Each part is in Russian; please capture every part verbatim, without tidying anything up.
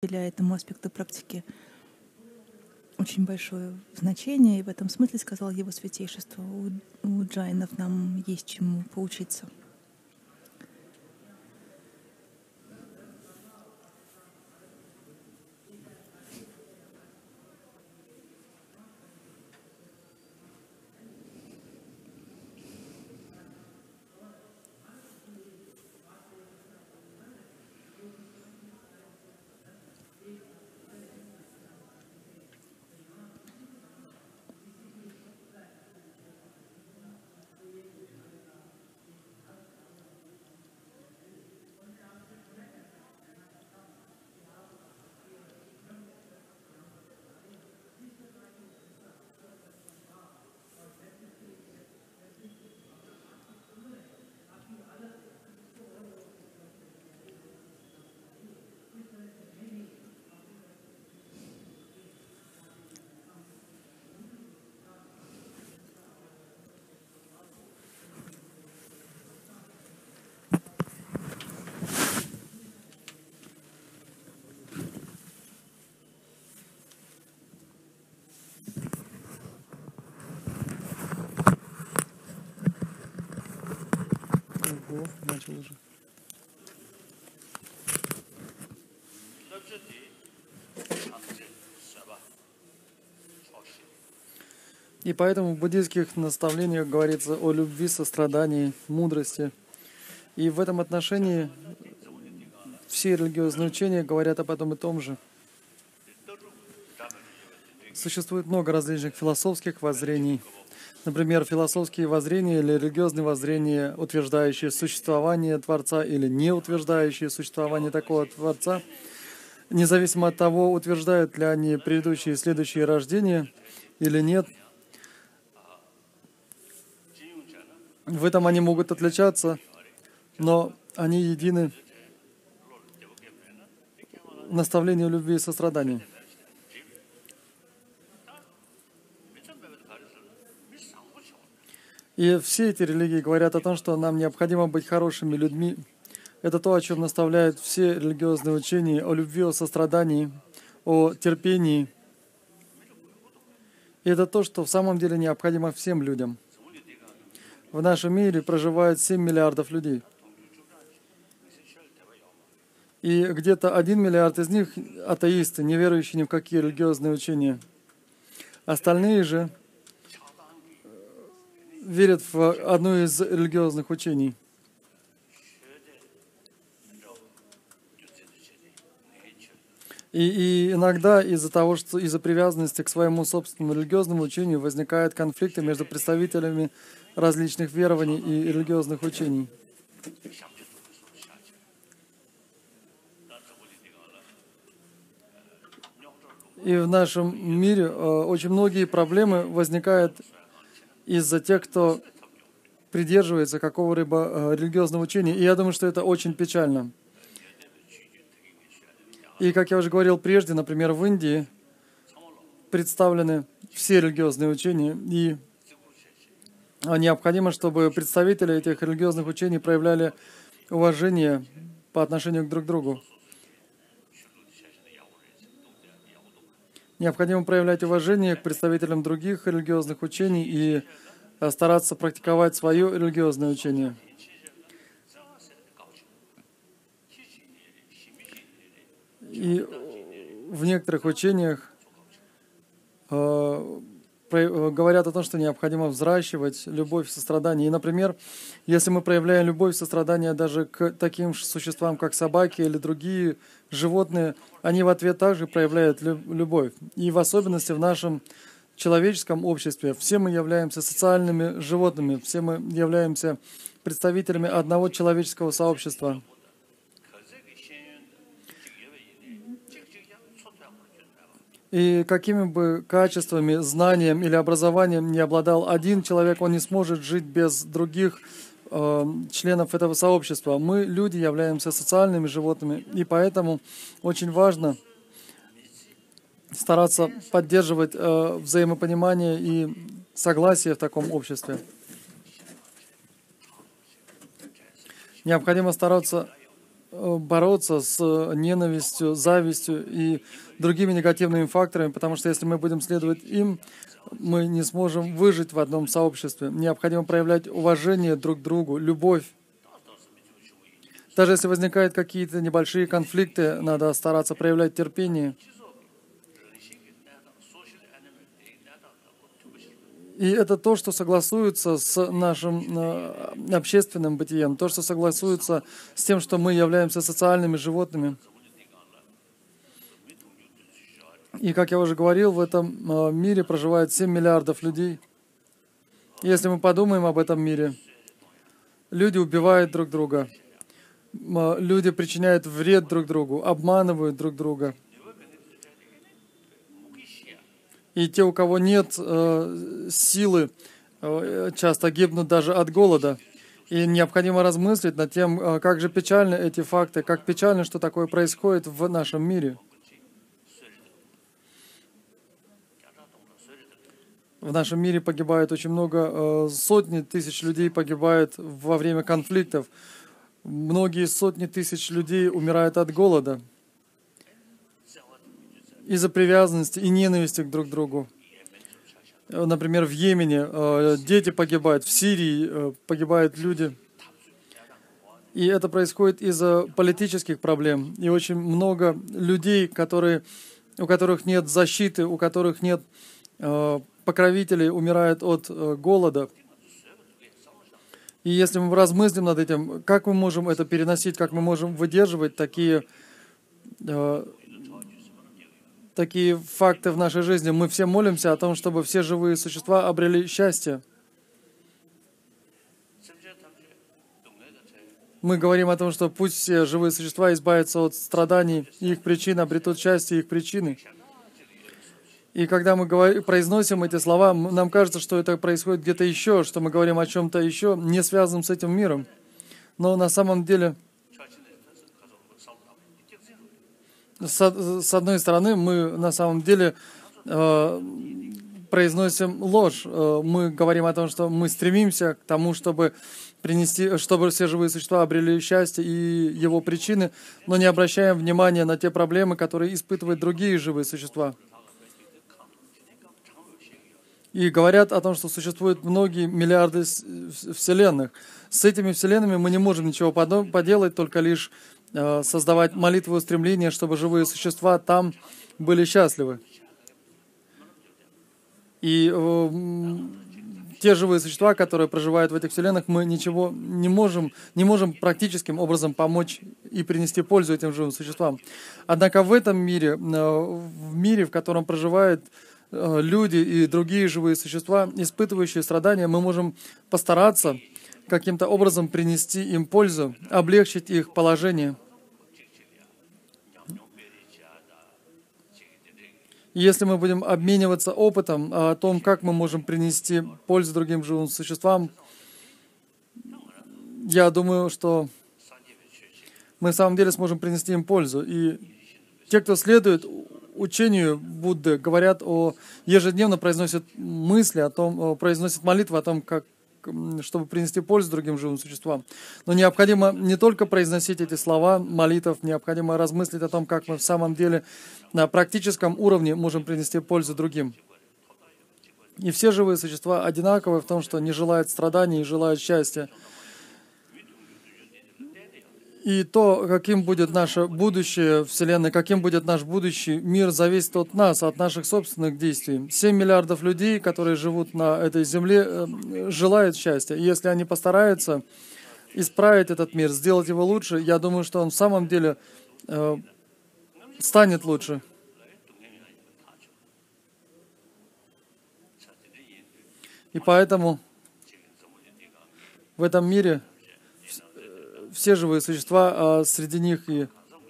уделяет этому аспекту практики очень большое значение, и в этом смысле, сказал его святейшество, у, у джайнов нам есть чему поучиться. Ого, начал уже. И поэтому в буддийских наставлениях говорится о любви, сострадании, мудрости. И в этом отношении все религиозные учения говорят об этом и том же. Существует много различных философских воззрений. Например, философские воззрения или религиозные воззрения, утверждающие существование Творца или не утверждающие существование такого Творца, независимо от того, утверждают ли они предыдущие и следующие рождения или нет. В этом они могут отличаться, но они едины в наставлении любви и сострадания. И все эти религии говорят о том, что нам необходимо быть хорошими людьми. Это то, о чем наставляют все религиозные учения, о любви, о сострадании, о терпении. И это то, что в самом деле необходимо всем людям. В нашем мире проживает семь миллиардов людей. И где-то один миллиард из них атеисты, не верующие ни в какие религиозные учения. Остальные же верят в одно из религиозных учений. И, и иногда из-за того, что из-за привязанности к своему собственному религиозному учению возникают конфликты между представителями различных верований и религиозных учений. И в нашем мире э, очень многие проблемы возникают из-за тех, кто придерживается какого-либо э, религиозного учения. И я думаю, что это очень печально. И, как я уже говорил прежде, например, в Индии представлены все религиозные учения, и необходимо, чтобы представители этих религиозных учений проявляли уважение по отношению друг к другу. Необходимо проявлять уважение к представителям других религиозных учений и стараться практиковать свое религиозное учение. И в некоторых учениях э, говорят о том, что необходимо взращивать любовь и сострадание. И, например, если мы проявляем любовь и сострадание даже к таким же существам, как собаки или другие животные, они в ответ также проявляют любовь. И в особенности в нашем человеческом обществе все мы являемся социальными животными, все мы являемся представителями одного человеческого сообщества. И какими бы качествами, знанием или образованием не обладал один человек, он не сможет жить без других э, членов этого сообщества. Мы, люди, являемся социальными животными, и поэтому очень важно стараться поддерживать э, взаимопонимание и согласие в таком обществе. Необходимо стараться бороться с ненавистью, завистью и другими негативными факторами, потому что если мы будем следовать им, мы не сможем выжить в одном сообществе. Необходимо проявлять уважение друг к другу, любовь. Даже если возникают какие-то небольшие конфликты, надо стараться проявлять терпение. И это то, что согласуется с нашим э, общественным бытием, то, что согласуется с тем, что мы являемся социальными животными. И, как я уже говорил, в этом э, мире проживает семь миллиардов людей. Если мы подумаем об этом мире, люди убивают друг друга, э, люди причиняют вред друг другу, обманывают друг друга. И те, у кого нет э, силы, э, часто гибнут даже от голода. И необходимо размыслить над тем, э, как же печальны эти факты, как печально, что такое происходит в нашем мире. В нашем мире погибает очень много, э, сотни тысяч людей погибают во время конфликтов. Многие сотни тысяч людей умирают от голода из-за привязанности и ненависти друг к другу. Например, в Йемене э, дети погибают, в Сирии э, погибают люди. И это происходит из-за политических проблем. И очень много людей, которые, у которых нет защиты, у которых нет э, покровителей, умирают от э, голода. И если мы размыслим над этим, как мы можем это переносить, как мы можем выдерживать такие э, такие факты в нашей жизни. Мы все молимся о том, чтобы все живые существа обрели счастье. Мы говорим о том, что пусть все живые существа избавятся от страданий, и их причин, обретут счастье, их причины. И когда мы говорим, произносим эти слова, нам кажется, что это происходит где-то еще, что мы говорим о чем-то еще, не связанном с этим миром. Но на самом деле... С одной стороны, мы на самом деле э, произносим ложь. Э, мы говорим о том, что мы стремимся к тому, чтобы принести, чтобы все живые существа обрели счастье и его причины, но не обращаем внимания на те проблемы, которые испытывают другие живые существа. И говорят о том, что существует многие миллиарды вселенных. С этими вселенными мы не можем ничего поделать, только лишь создавать молитву и устремление, чтобы живые существа там были счастливы. И э, те живые существа, которые проживают в этих вселенных, мы ничего не можем, не можем практическим образом помочь и принести пользу этим живым существам. Однако в этом мире, э, в мире, в котором проживают э, люди и другие живые существа, испытывающие страдания, мы можем постараться каким-то образом принести им пользу, облегчить их положение. Если мы будем обмениваться опытом о том, как мы можем принести пользу другим живым существам, я думаю, что мы в самом деле сможем принести им пользу. И те, кто следует учению Будды, говорят о ежедневно произносят мысли о том, произносят молитвы о том, как чтобы принести пользу другим живым существам. Но необходимо не только произносить эти слова молитв, необходимо размыслить о том, как мы в самом деле на практическом уровне можем принести пользу другим. И все живые существа одинаковы в том, что не желают страданий и желают счастья. И то, каким будет наше будущее Вселенной, каким будет наш будущий мир, зависит от нас, от наших собственных действий. Семь миллиардов людей, которые живут на этой земле, желают счастья. И если они постараются исправить этот мир, сделать его лучше, я думаю, что он в самом деле э, станет лучше. И поэтому в этом мире все живые существа, а среди них и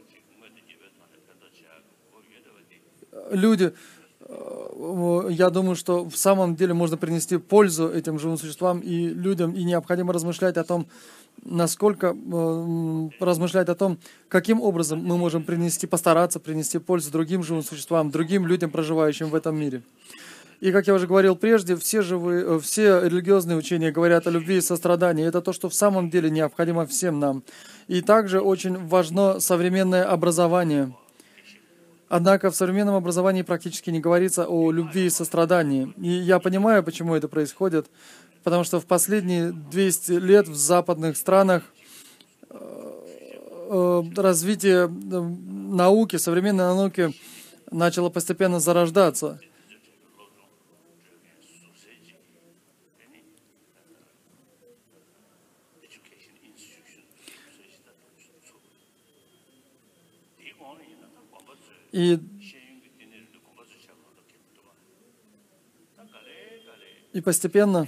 люди, я думаю, что в самом деле можно принести пользу этим живым существам и людям, и необходимо размышлять о том, насколько, размышлять о том, каким образом мы можем принести, постараться принести пользу другим живым существам, другим людям, проживающим в этом мире. И, как я уже говорил прежде, все, живые, все религиозные учения говорят о любви и сострадании. Это то, что в самом деле необходимо всем нам. И также очень важно современное образование. Однако в современном образовании практически не говорится о любви и сострадании. И я понимаю, почему это происходит, потому что в последние двести лет в западных странах развитие науки, современной науки начало постепенно зарождаться. И, и постепенно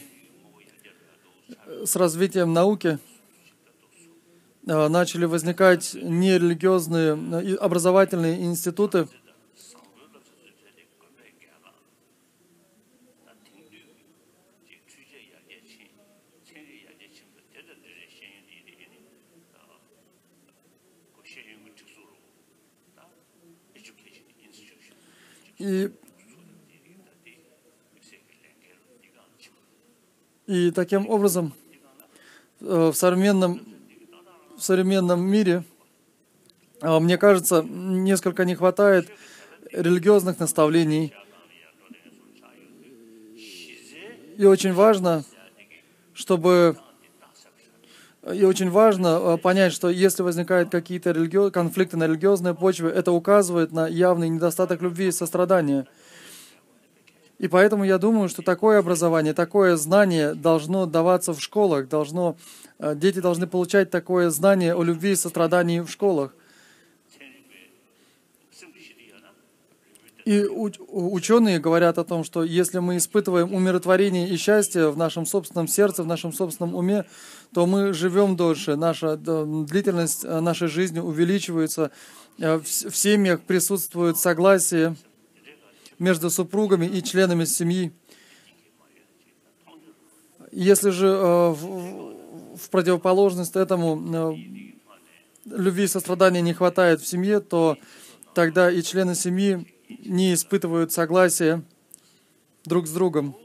с развитием науки начали возникать нерелигиозные образовательные институты, И, и таким образом в современном, в современном мире, мне кажется, несколько не хватает религиозных наставлений. И очень важно, чтобы И очень важно понять, что если возникают какие-то религи... конфликты на религиозной почве, это указывает на явный недостаток любви и сострадания. И поэтому я думаю, что такое образование, такое знание должно даваться в школах, должно... дети должны получать такое знание о любви и сострадании в школах. И ученые говорят о том, что если мы испытываем умиротворение и счастье в нашем собственном сердце, в нашем собственном уме, то мы живем дольше, наша длительность нашей жизни увеличивается, в семьях присутствует согласие между супругами и членами семьи. Если же в противоположность этому любви и сострадания не хватает в семье, то тогда и члены семьи не испытывают согласия друг с другом.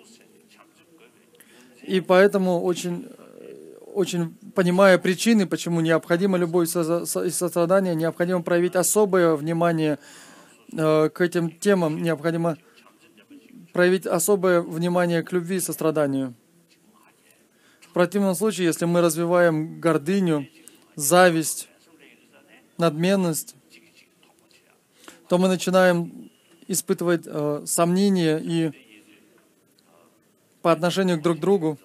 И поэтому, очень, очень понимая причины, почему необходима любовь и сострадание, необходимо проявить особое внимание э, к этим темам, необходимо проявить особое внимание к любви и состраданию. В противном случае, если мы развиваем гордыню, зависть, надменность, то мы начинаем испытывать э, сомнения и по отношению к друг другу.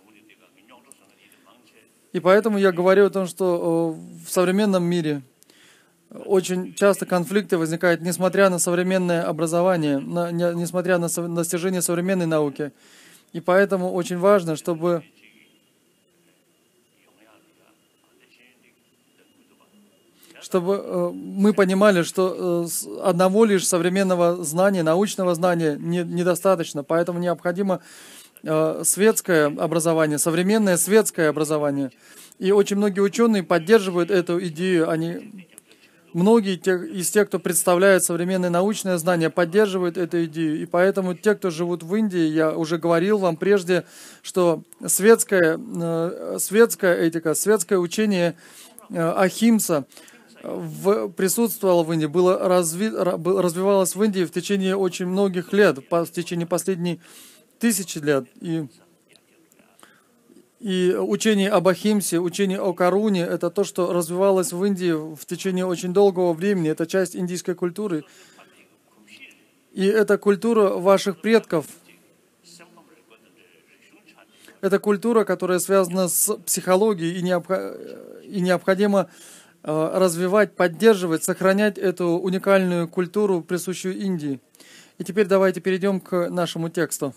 И поэтому я говорю о том, что э, в современном мире очень часто конфликты возникают, несмотря на современное образование, на, не, несмотря на со, достижение современной науки. И поэтому очень важно, чтобы чтобы э, мы понимали, что э, одного лишь современного знания, научного знания не, недостаточно, поэтому необходимо э, светское образование, современное светское образование. И очень многие ученые поддерживают эту идею. Они, многие те, из тех, кто представляет современное научное знание, поддерживают эту идею. И поэтому те, кто живут в Индии, я уже говорил вам прежде, что светская, э, светская этика, светское учение э, Ахимса В, присутствовало в Индии, было разви, развивалось в Индии в течение очень многих лет, в течение последних тысячи лет. И, и учение об Ахимсе, учение о Каруне, это то, что развивалось в Индии в течение очень долгого времени. Это часть индийской культуры. И это культура ваших предков. Это культура, которая связана с психологией, и, необх... и необходимо развивать, поддерживать, сохранять эту уникальную культуру, присущую Индии. И теперь давайте перейдем к нашему тексту.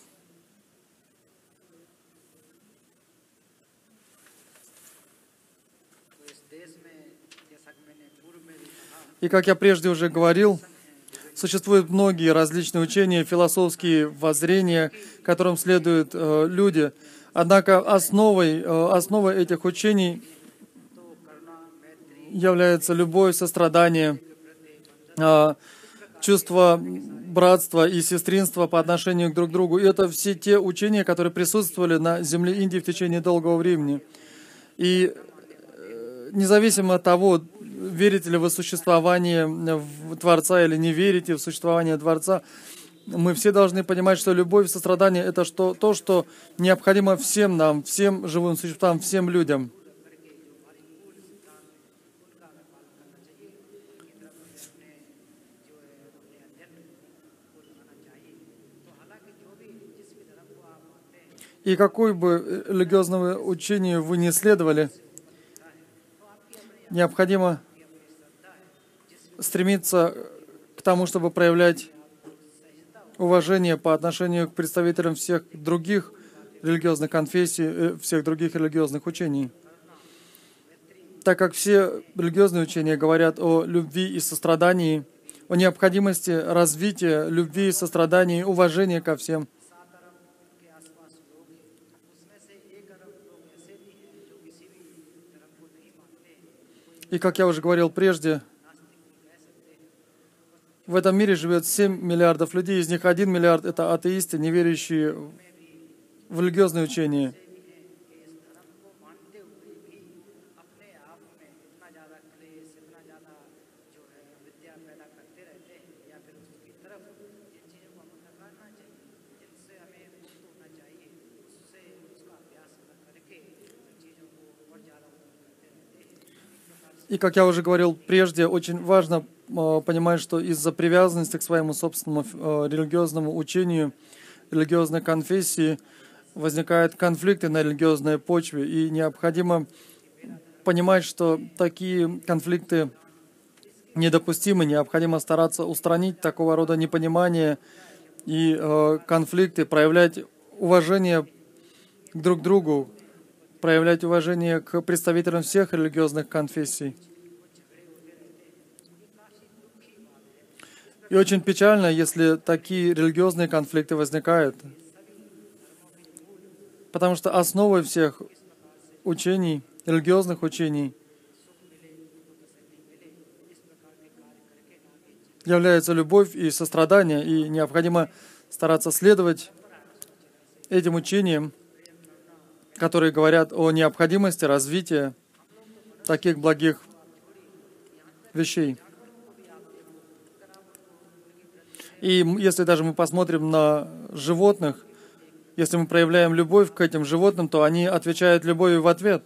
И как я прежде уже говорил, существуют многие различные учения, философские воззрения, которым следуют э, люди. Однако основой, э, основой этих учений является любовь, сострадание, чувство братства и сестринства по отношению к друг другу. И это все те учения, которые присутствовали на земле Индии в течение долгого времени. И независимо от того, верите ли вы в существование Творца или не верите в существование Творца, мы все должны понимать, что любовь и сострадание — это что, то, что необходимо всем нам, всем живым существам, всем людям. И какое бы религиозного учения вы не следовали, необходимо стремиться к тому, чтобы проявлять уважение по отношению к представителям всех других религиозных конфессий, всех других религиозных учений. Так как все религиозные учения говорят о любви и сострадании, о необходимости развития любви, сострадания и уважения ко всем. И, как я уже говорил прежде, в этом мире живет семь миллиардов людей, из них один миллиард — это атеисты, не верящие в религиозные учения. И, как я уже говорил прежде, очень важно э, понимать, что из-за привязанности к своему собственному э, религиозному учению, религиозной конфессии, возникают конфликты на религиозной почве, и необходимо понимать, что такие конфликты недопустимы, необходимо стараться устранить такого рода непонимание и э, конфликты, проявлять уважение друг к другу, проявлять уважение к представителям всех религиозных конфессий. И очень печально, если такие религиозные конфликты возникают, потому что основой всех учений, религиозных учений, является любовь и сострадание, и необходимо стараться следовать этим учениям, которые говорят о необходимости развития таких благих вещей. И если даже мы посмотрим на животных, если мы проявляем любовь к этим животным, то они отвечают любовью в ответ.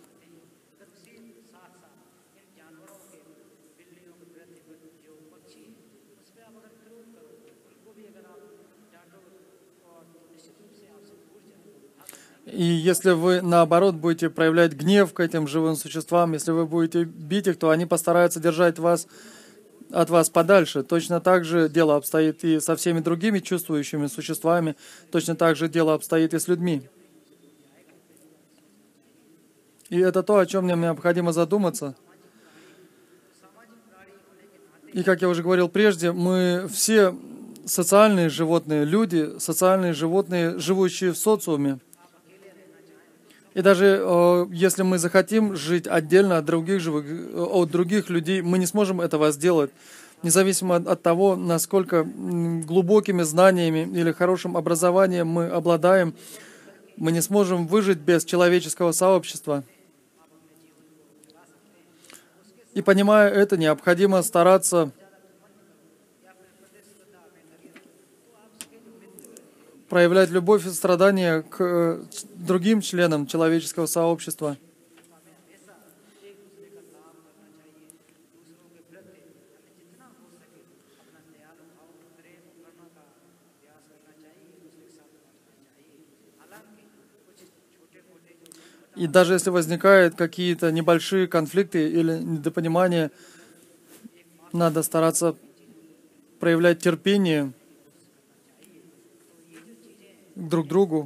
И если вы, наоборот, будете проявлять гнев к этим живым существам, если вы будете бить их, то они постараются держать вас, от вас подальше. Точно так же дело обстоит и со всеми другими чувствующими существами, точно так же дело обстоит и с людьми. И это то, о чем нам необходимо задуматься. И, как я уже говорил прежде, мы все социальные животные, люди, социальные животные, живущие в социуме. И даже э, если мы захотим жить отдельно от других живых, от других людей, мы не сможем этого сделать, независимо от, от того, насколько глубокими знаниями или хорошим образованием мы обладаем, мы не сможем выжить без человеческого сообщества. И понимая это, необходимо стараться проявлять любовь и сострадание к другим членам человеческого сообщества. И даже если возникают какие-то небольшие конфликты или недопонимания, надо стараться проявлять терпение друг к другу.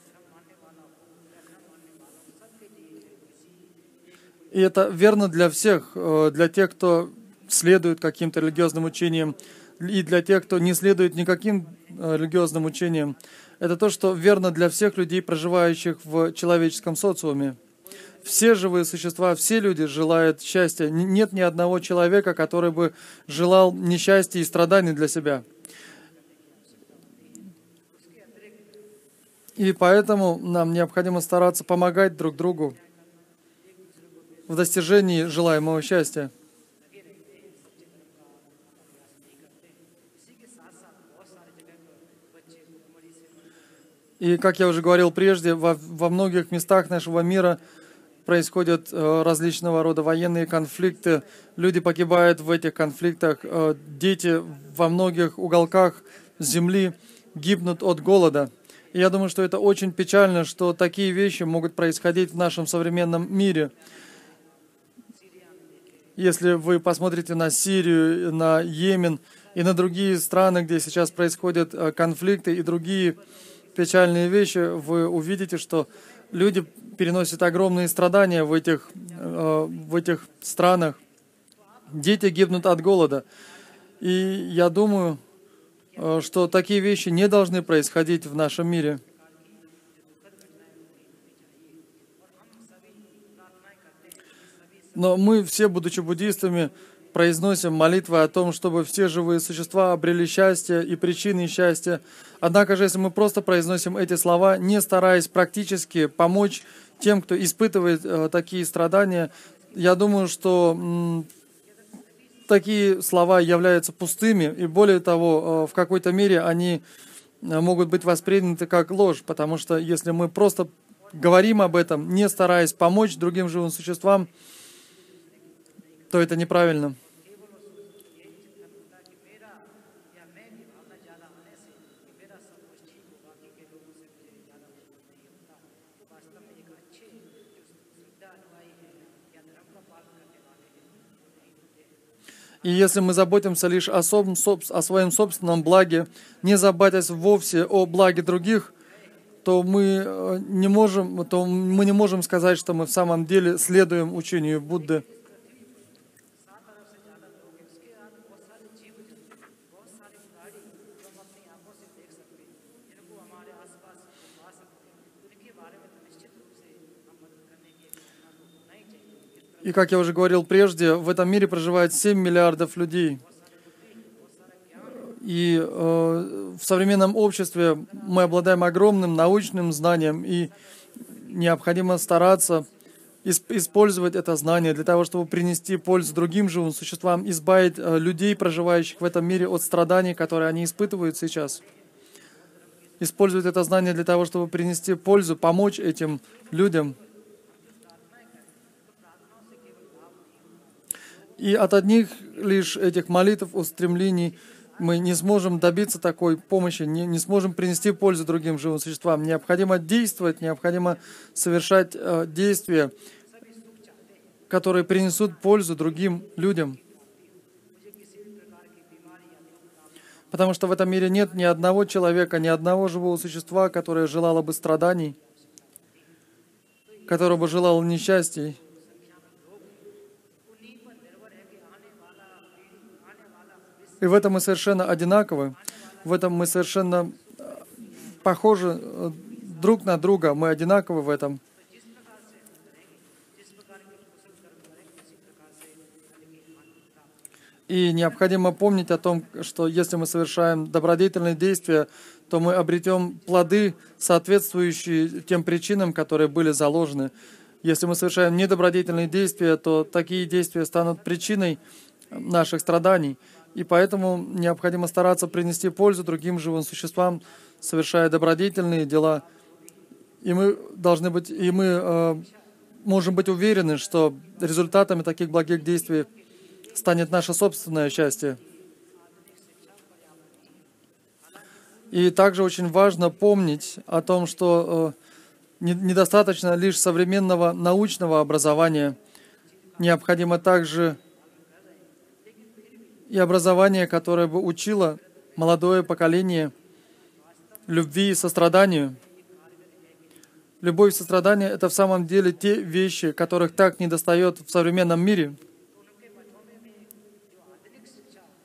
И это верно для всех, для тех, кто следует каким-то религиозным учениям, и для тех, кто не следует никаким религиозным учениям. Это то, что верно для всех людей, проживающих в человеческом социуме. все живые существа, все люди желают счастья. Нет ни одного человека, который бы желал несчастья и страданий для себя. И поэтому нам необходимо стараться помогать друг другу в достижении желаемого счастья. И, как я уже говорил прежде, во, во многих местах нашего мира происходят э, различного рода военные конфликты, люди погибают в этих конфликтах, э, дети во многих уголках земли гибнут от голода. И я думаю, что это очень печально, что такие вещи могут происходить в нашем современном мире. Если вы посмотрите на Сирию, на Йемен и на другие страны, где сейчас происходят э, конфликты и другие печальные вещи, вы увидите, что люди переносят огромные страдания в этих, э, в этих странах. Дети гибнут от голода. И я думаю, э, что такие вещи не должны происходить в нашем мире. Но мы все, будучи буддистами, произносим молитвы о том, чтобы все живые существа обрели счастье и причины счастья. Однако же, если мы просто произносим эти слова, не стараясь практически помочь тем, кто испытывает э, такие страдания, я думаю, что м, такие слова являются пустыми, и более того, э, в какой-то мере они э, могут быть восприняты как ложь, потому что если мы просто говорим об этом, не стараясь помочь другим живым существам, то это неправильно. И если мы заботимся лишь о, соб, о своем собственном благе, не заботясь вовсе о благе других, то мы не можем, то мы не можем сказать, что мы в самом деле следуем учению Будды. И, как я уже говорил прежде, в этом мире проживает семь миллиардов людей. И э, в современном обществе мы обладаем огромным научным знанием, и необходимо стараться исп- использовать это знание для того, чтобы принести пользу другим живым существам, избавить э, людей, проживающих в этом мире, от страданий, которые они испытывают сейчас. Использовать это знание для того, чтобы принести пользу, помочь этим людям. И от одних лишь этих молитв, устремлений мы не сможем добиться такой помощи, не, не сможем принести пользу другим живым существам. Необходимо действовать, необходимо совершать э, действия, которые принесут пользу другим людям. Потому что в этом мире нет ни одного человека, ни одного живого существа, которое желало бы страданий, которое бы желало несчастий. И в этом мы совершенно одинаковы, в этом мы совершенно похожи друг на друга, мы одинаковы в этом. И необходимо помнить о том, что если мы совершаем добродетельные действия, то мы обретем плоды, соответствующие тем причинам, которые были заложены. Если мы совершаем недобродетельные действия, то такие действия станут причиной наших страданий. И поэтому необходимо стараться принести пользу другим живым существам, совершая добродетельные дела. И мы должны быть, и мы э, можем быть уверены, что результатами таких благих действий станет наше собственное счастье. И также очень важно помнить о том, что э, недостаточно лишь современного научного образования. Необходимо также и образование, которое бы учило молодое поколение любви и состраданию. Любовь и сострадание — это в самом деле те вещи, которых так недостает в современном мире.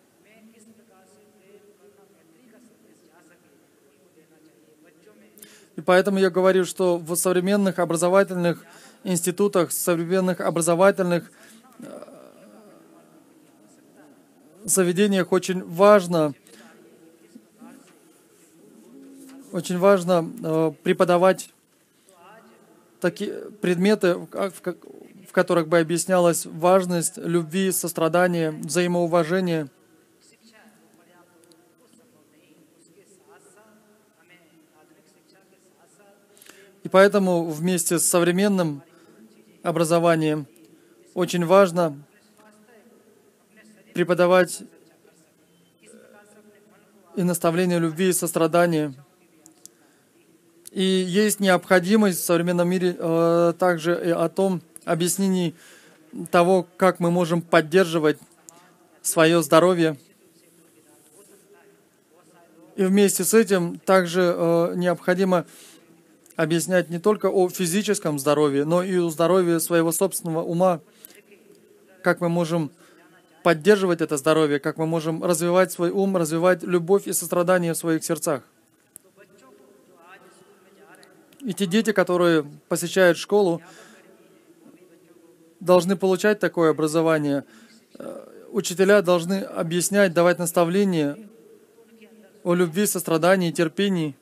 И И поэтому я говорю, что в современных образовательных институтах, современных образовательных заведениях очень важно, очень важно э, преподавать такие предметы, в, в, в которых бы объяснялась важность любви, сострадания, взаимоуважения. И поэтому вместе с современным образованием очень важно преподавать и наставление любви и сострадания. И есть необходимость в современном мире э, также и о том объяснении того, как мы можем поддерживать свое здоровье. И вместе с этим также э, необходимо объяснять не только о физическом здоровье, но и о здоровье своего собственного ума, как мы можем поддерживать это здоровье, как мы можем развивать свой ум, развивать любовь и сострадание в своих сердцах. И те дети, которые посещают школу, должны получать такое образование. Учителя должны объяснять, давать наставления о любви, сострадании, терпении.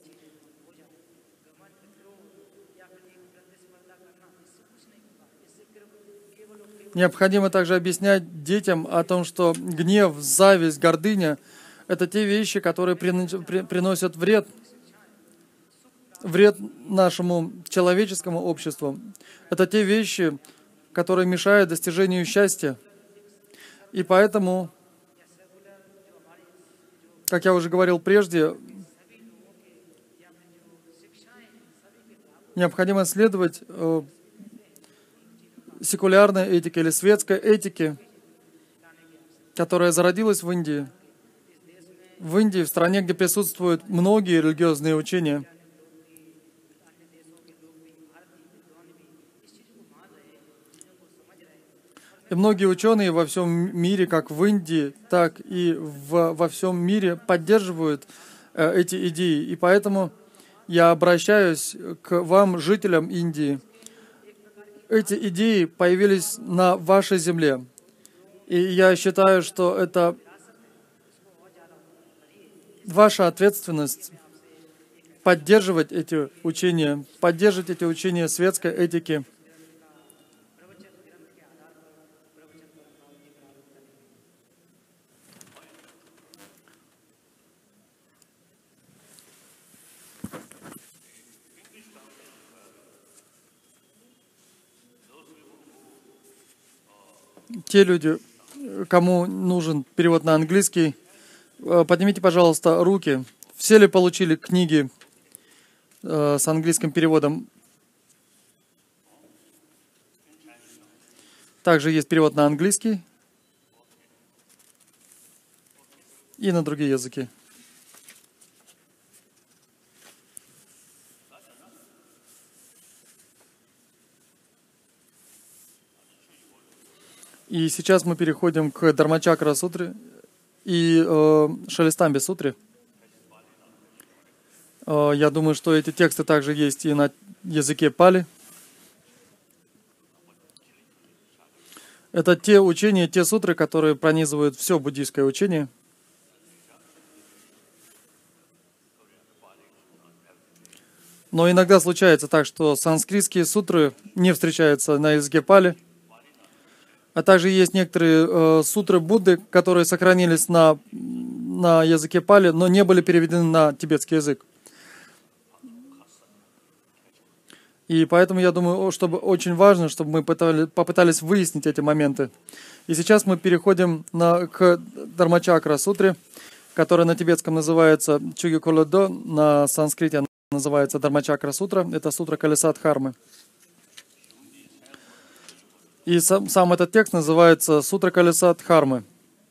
Необходимо также объяснять детям о том, что гнев, зависть, гордыня — это те вещи, которые приносят вред, вред нашему человеческому обществу. Это те вещи, которые мешают достижению счастья. И поэтому, как я уже говорил прежде, необходимо следовать э, секулярной этике или светской этике, которая зародилась в Индии. В Индии, в стране, где присутствуют многие религиозные учения. И многие ученые во всем мире, как в Индии, так и в, во всем мире, поддерживают э, эти идеи. И поэтому я обращаюсь к вам, жителям Индии. Эти идеи появились на вашей земле. И я считаю, что это ваша ответственность поддерживать эти учения, поддерживать эти учения светской этики. Те люди, кому нужен перевод на английский, поднимите, пожалуйста, руки. Все ли получили книги э, с английским переводом? Также есть перевод на английский и на другие языки. И сейчас мы переходим к Дхармачакра сутре и э, Шалистамбе сутре. Э, я думаю, что эти тексты также есть и на языке пали. Это те учения, те сутры, которые пронизывают все буддийское учение. Но иногда случается так, что санскритские сутры не встречаются на языке пали. А также есть некоторые э, сутры Будды, которые сохранились на, на языке пали, но не были переведены на тибетский язык. И поэтому я думаю, чтобы очень важно, чтобы мы пытали, попытались выяснить эти моменты. И сейчас мы переходим на, к Дхармачакра сутре, которая на тибетском называется Чугиколодо, на санскрите она называется Дхармачакра сутра. Это сутра колеса Дхармы. И сам, сам этот текст называется «Сутра колеса Дхармы».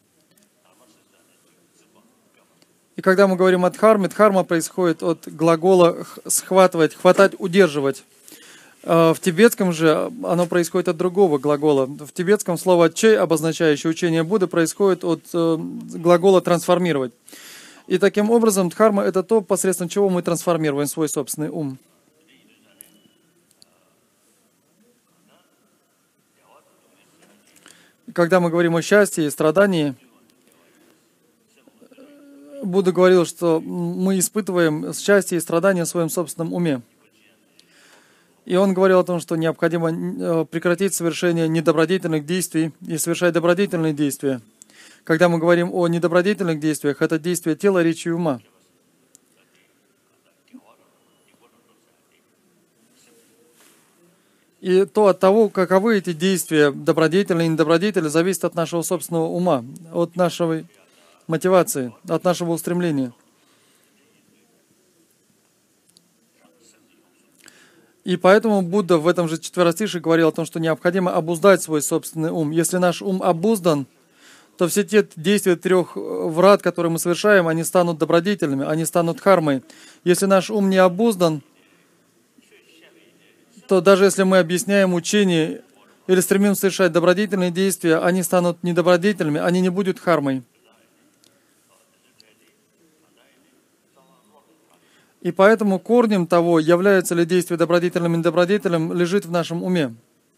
И когда мы говорим о Дхарме, Дхарма происходит от глагола «схватывать», «хватать», «удерживать». В тибетском же оно происходит от другого глагола. В тибетском слово «чей», обозначающее учение Будды, происходит от глагола «трансформировать». И таким образом дхарма — это то, посредством чего мы трансформируем свой собственный ум. Когда мы говорим о счастье и страдании, Будда говорил, что мы испытываем счастье и страдания в своем собственном уме. И он говорил о том, что необходимо прекратить совершение недобродетельных действий и совершать добродетельные действия. Когда мы говорим о недобродетельных действиях, это действия тела, речи и ума. И то от того, каковы эти действия, добродетельные и недобродетельные, зависит от нашего собственного ума, от нашей мотивации, от нашего устремления. И поэтому Будда в этом же четверостишее говорил о том, что необходимо обуздать свой собственный ум. Если наш ум обуздан, то все те действия трех врат, которые мы совершаем, они станут добродетельными, они станут дхармой. Если наш ум не обуздан, то даже если мы объясняем учение или стремимся совершать добродетельные действия, они станут недобродетельными, они не будут дхармой. И поэтому корнем того, является ли действие добродетельным или недобродетельным, лежит в нашем уме.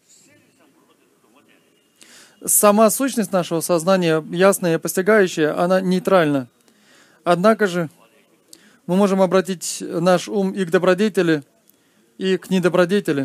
Сама сущность нашего сознания, ясная и постигающая, она нейтральна. Однако же мы можем обратить наш ум и к добродетели, и к недобродетели.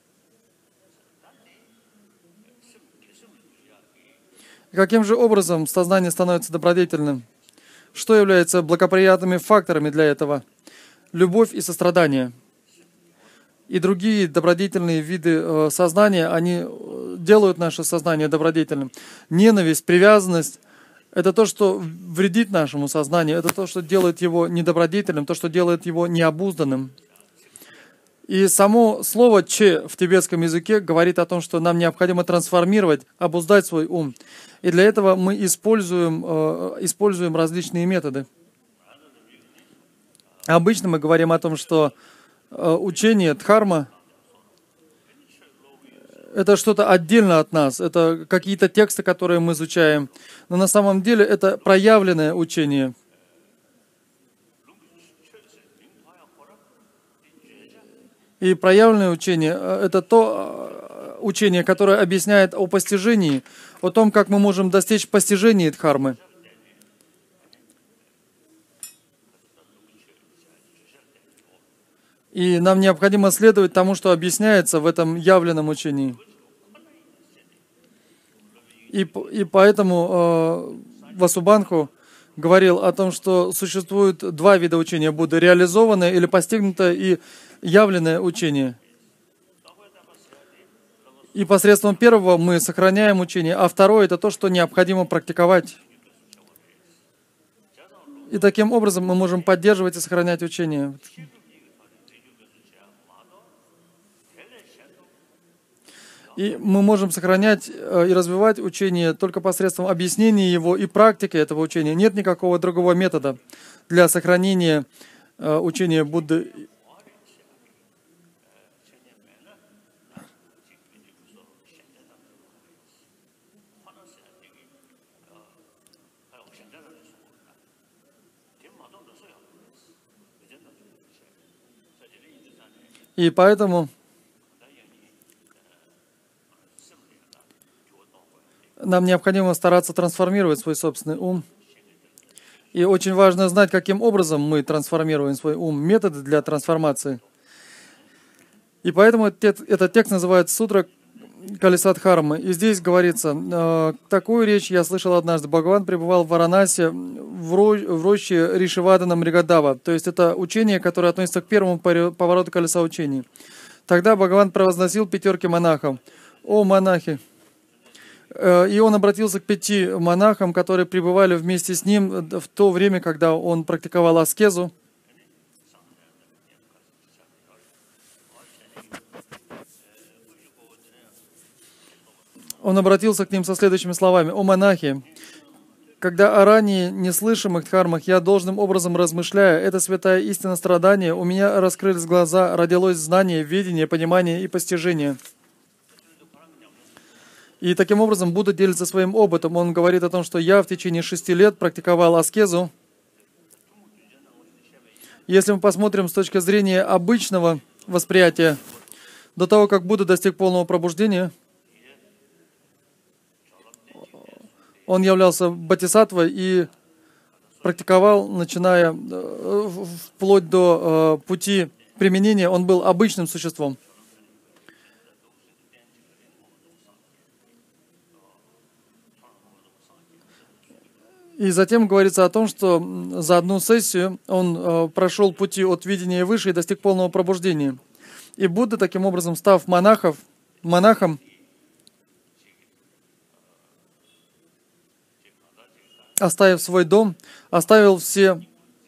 Каким же образом сознание становится добродетельным? Что является благоприятными факторами для этого? Любовь и сострадание. И другие добродетельные виды сознания, они делают наше сознание добродетельным. Ненависть, привязанность — это то, что вредит нашему сознанию, это то, что делает его недобродетельным, то, что делает его необузданным. И само слово «че» в тибетском языке говорит о том, что нам необходимо трансформировать, обуздать свой ум. И для этого мы используем, используем различные методы. Обычно мы говорим о том, что учение дхарма — это что-то отдельно от нас, это какие-то тексты, которые мы изучаем. Но на самом деле это проявленное учение. И проявленное учение — это то учение, которое объясняет о постижении, о том, как мы можем достичь постижения дхармы. И нам необходимо следовать тому, что объясняется в этом явленном учении. И, и поэтому э, Васубанху говорил о том, что существует два вида учения Будды: реализованное или постигнутое и явленное учение. И посредством первого мы сохраняем учение, а второе — это то, что необходимо практиковать. И таким образом мы можем поддерживать и сохранять учение. И мы можем сохранять и развивать учение только посредством объяснения его и практики этого учения. Нет никакого другого метода для сохранения учения Будды. И поэтому нам необходимо стараться трансформировать свой собственный ум. И очень важно знать, каким образом мы трансформируем свой ум, методы для трансформации. И поэтому этот текст называется «Сутра Колеса Дхармы». И здесь говорится: такую речь я слышал однажды. Бхагаван пребывал в Варанаси в роще Ришивадана Мригадава. То есть это учение, которое относится к первому повороту колеса учений. Тогда Бхагаван провозносил пятерке монахов: «О монахи!» И он обратился к пяти монахам, которые пребывали вместе с ним в то время, когда он практиковал аскезу. Он обратился к ним со следующими словами: «О монахи! Когда о ранее неслышимых дхармах я должным образом размышляю, это святая истина страдания, у меня раскрылись глаза, родилось знание, видение, понимание и постижение». И таким образом Будда делится своим опытом. Он говорит о том, что я в течение шести лет практиковал аскезу. Если мы посмотрим с точки зрения обычного восприятия, до того, как Будда достиг полного пробуждения, он являлся бодхисаттвой и практиковал, начиная вплоть до пути применения, он был обычным существом. И затем говорится о том, что за одну сессию он э, прошел пути от видения выше и достиг полного пробуждения. И Будда, таким образом, став монахов, монахом, оставив свой дом, оставил все,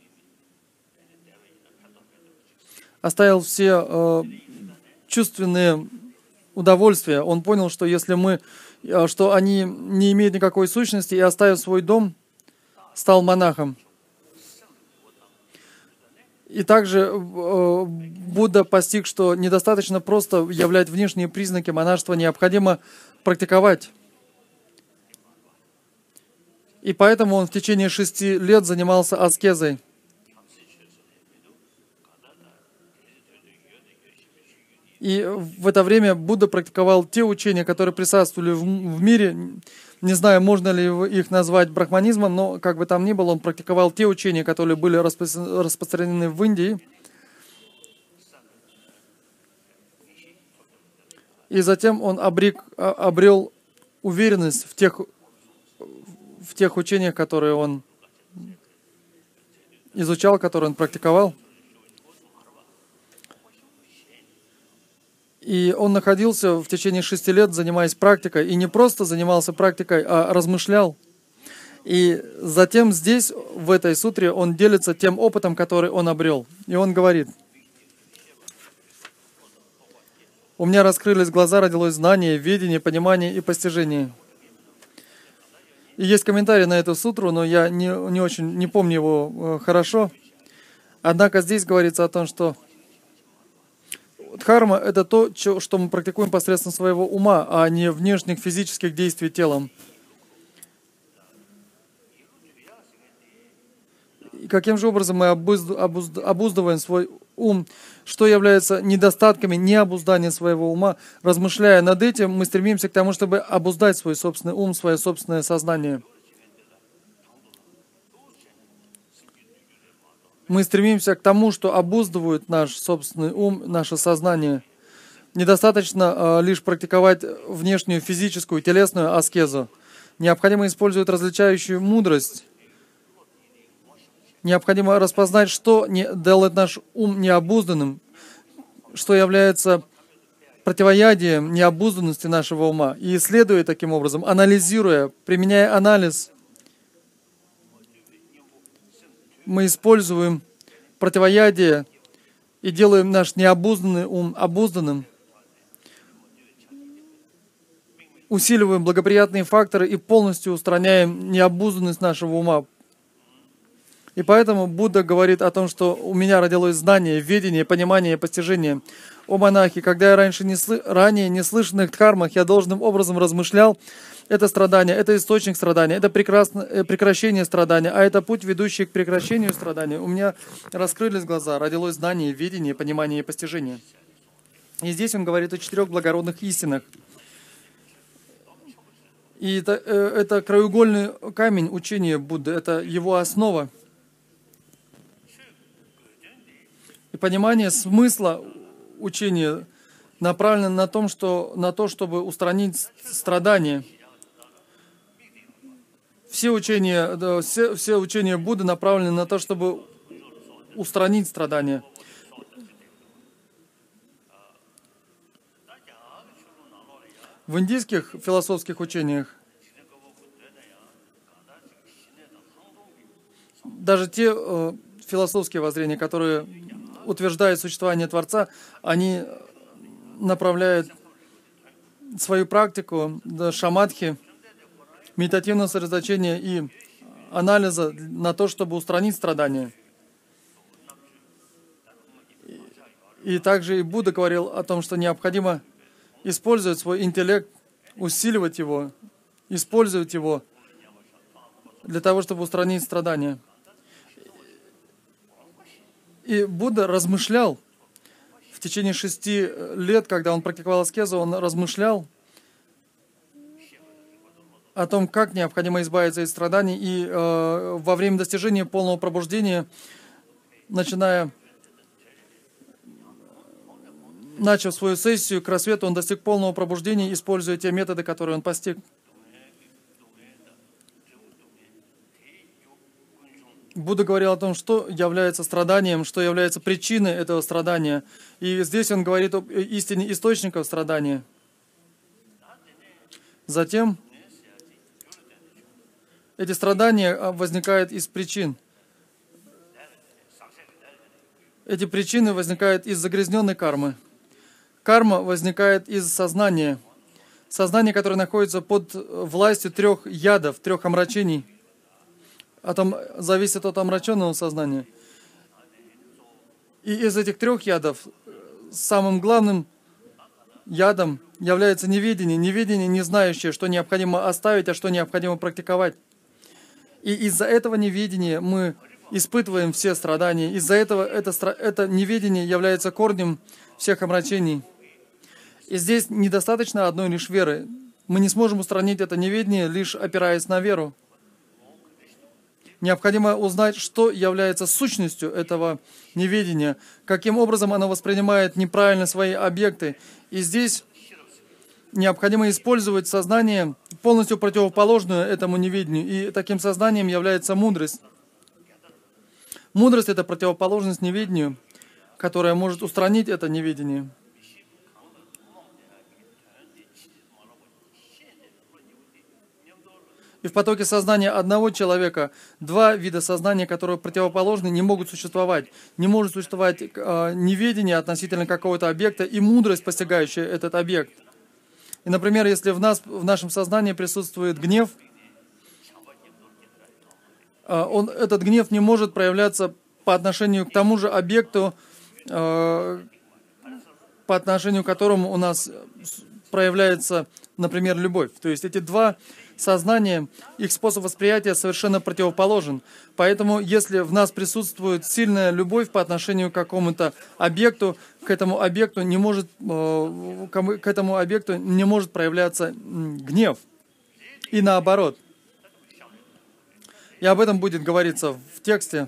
оставил все э, чувственные удовольствия. Он понял, что если мы, э, что они не имеют никакой сущности, и оставив свой дом, стал монахом. И также э, Будда постиг, что недостаточно просто являть внешние признаки монашества, необходимо практиковать. И поэтому он в течение шести лет занимался аскезой. И в это время Будда практиковал те учения, которые присутствовали в, в мире. Не знаю, можно ли их назвать брахманизмом, но как бы там ни было, он практиковал те учения, которые были распро- распространены в Индии. И затем он обрек, обрел уверенность в тех, в тех учениях, которые он изучал, которые он практиковал. И он находился в течение шести лет, занимаясь практикой, и не просто занимался практикой, а размышлял. И затем здесь, в этой сутре, он делится тем опытом, который он обрел. И он говорит: «У меня раскрылись глаза, родилось знание, видение, понимание и постижение». И есть комментарий на эту сутру, но я не, не очень, не помню его хорошо. Однако здесь говорится о том, что дхарма — это то, что мы практикуем посредством своего ума, а не внешних физических действий телом. И каким же образом мы обуздываем свой ум, что является недостатками необуздания своего ума? Размышляя над этим, мы стремимся к тому, чтобы обуздать свой собственный ум, свое собственное сознание. Мы стремимся к тому, что обуздывает наш собственный ум, наше сознание. Недостаточно э, лишь практиковать внешнюю физическую, телесную аскезу. Необходимо использовать различающую мудрость. Необходимо распознать, что не, делает наш ум необузданным, что является противоядием необузданности нашего ума. И исследуя таким образом, анализируя, применяя анализ, мы используем противоядие и делаем наш необузданный ум обузданным, усиливаем благоприятные факторы и полностью устраняем необузданность нашего ума. И поэтому Будда говорит о том, что у меня родилось знание, видение, понимание, постижение. О монахи, когда я раньше не сли... ранее не слышанных дхармах, я должным образом размышлял, это страдание, это источник страдания, это прекрасное прекращение страдания, а это путь, ведущий к прекращению страдания. У меня раскрылись глаза, родилось знание, видение, понимание и постижение. И здесь он говорит о четырех благородных истинах. И это, это краеугольный камень учения Будды, это его основа. И понимание смысла учения направлено на, том, что, на то, чтобы устранить страдания. Все учения, да, все, все учения Будды направлены на то, чтобы устранить страдания. В индийских философских учениях даже те э, философские воззрения, которые утверждают существование Творца, они направляют свою практику до шамадхи, медитативного сосредоточения и анализа на то, чтобы устранить страдания. И также и Будда говорил о том, что необходимо использовать свой интеллект, усиливать его, использовать его для того, чтобы устранить страдания. И Будда размышлял в течение шести лет, когда он практиковал аскезу, он размышлял о том, как необходимо избавиться от страданий. И э, во время достижения полного пробуждения, начиная, начав свою сессию к рассвету, он достиг полного пробуждения, используя те методы, которые он постиг. Будда говорил о том, что является страданием, что является причиной этого страдания. И здесь он говорит об истине источников страдания. Затем эти страдания возникают из причин. Эти причины возникают из загрязненной кармы. Карма возникает из сознания. Сознание, которое находится под властью трех ядов, трех омрачений. От, зависит от омраченного сознания. И из этих трех ядов самым главным ядом является неведение. Неведение, не знающее, что необходимо оставить, а что необходимо практиковать. И из-за этого неведения мы испытываем все страдания. Из-за этого это, это неведение является корнем всех омрачений. И здесь недостаточно одной лишь веры. Мы не сможем устранить это неведение, лишь опираясь на веру. Необходимо узнать, что является сущностью этого неведения, каким образом оно воспринимает неправильно свои объекты. И здесь необходимо использовать сознание, полностью противоположное этому неведению. И таким сознанием является мудрость. Мудрость — это противоположность неведению, которая может устранить это неведение. И в потоке сознания одного человека два вида сознания, которые противоположны, не могут существовать. Не может существовать э, неведение относительно какого-то объекта и мудрость, постигающая этот объект. И, например, если в, нас, в нашем сознании присутствует гнев, э, он, этот гнев не может проявляться по отношению к тому же объекту, э, по отношению к которому у нас проявляется, например, любовь. То есть эти два сознания, их способ восприятия совершенно противоположен. Поэтому, если в нас присутствует сильная любовь по отношению к какому-то объекту, к этому объекту не может, к этому объекту не может проявляться гнев. И наоборот. И об этом будет говориться в тексте.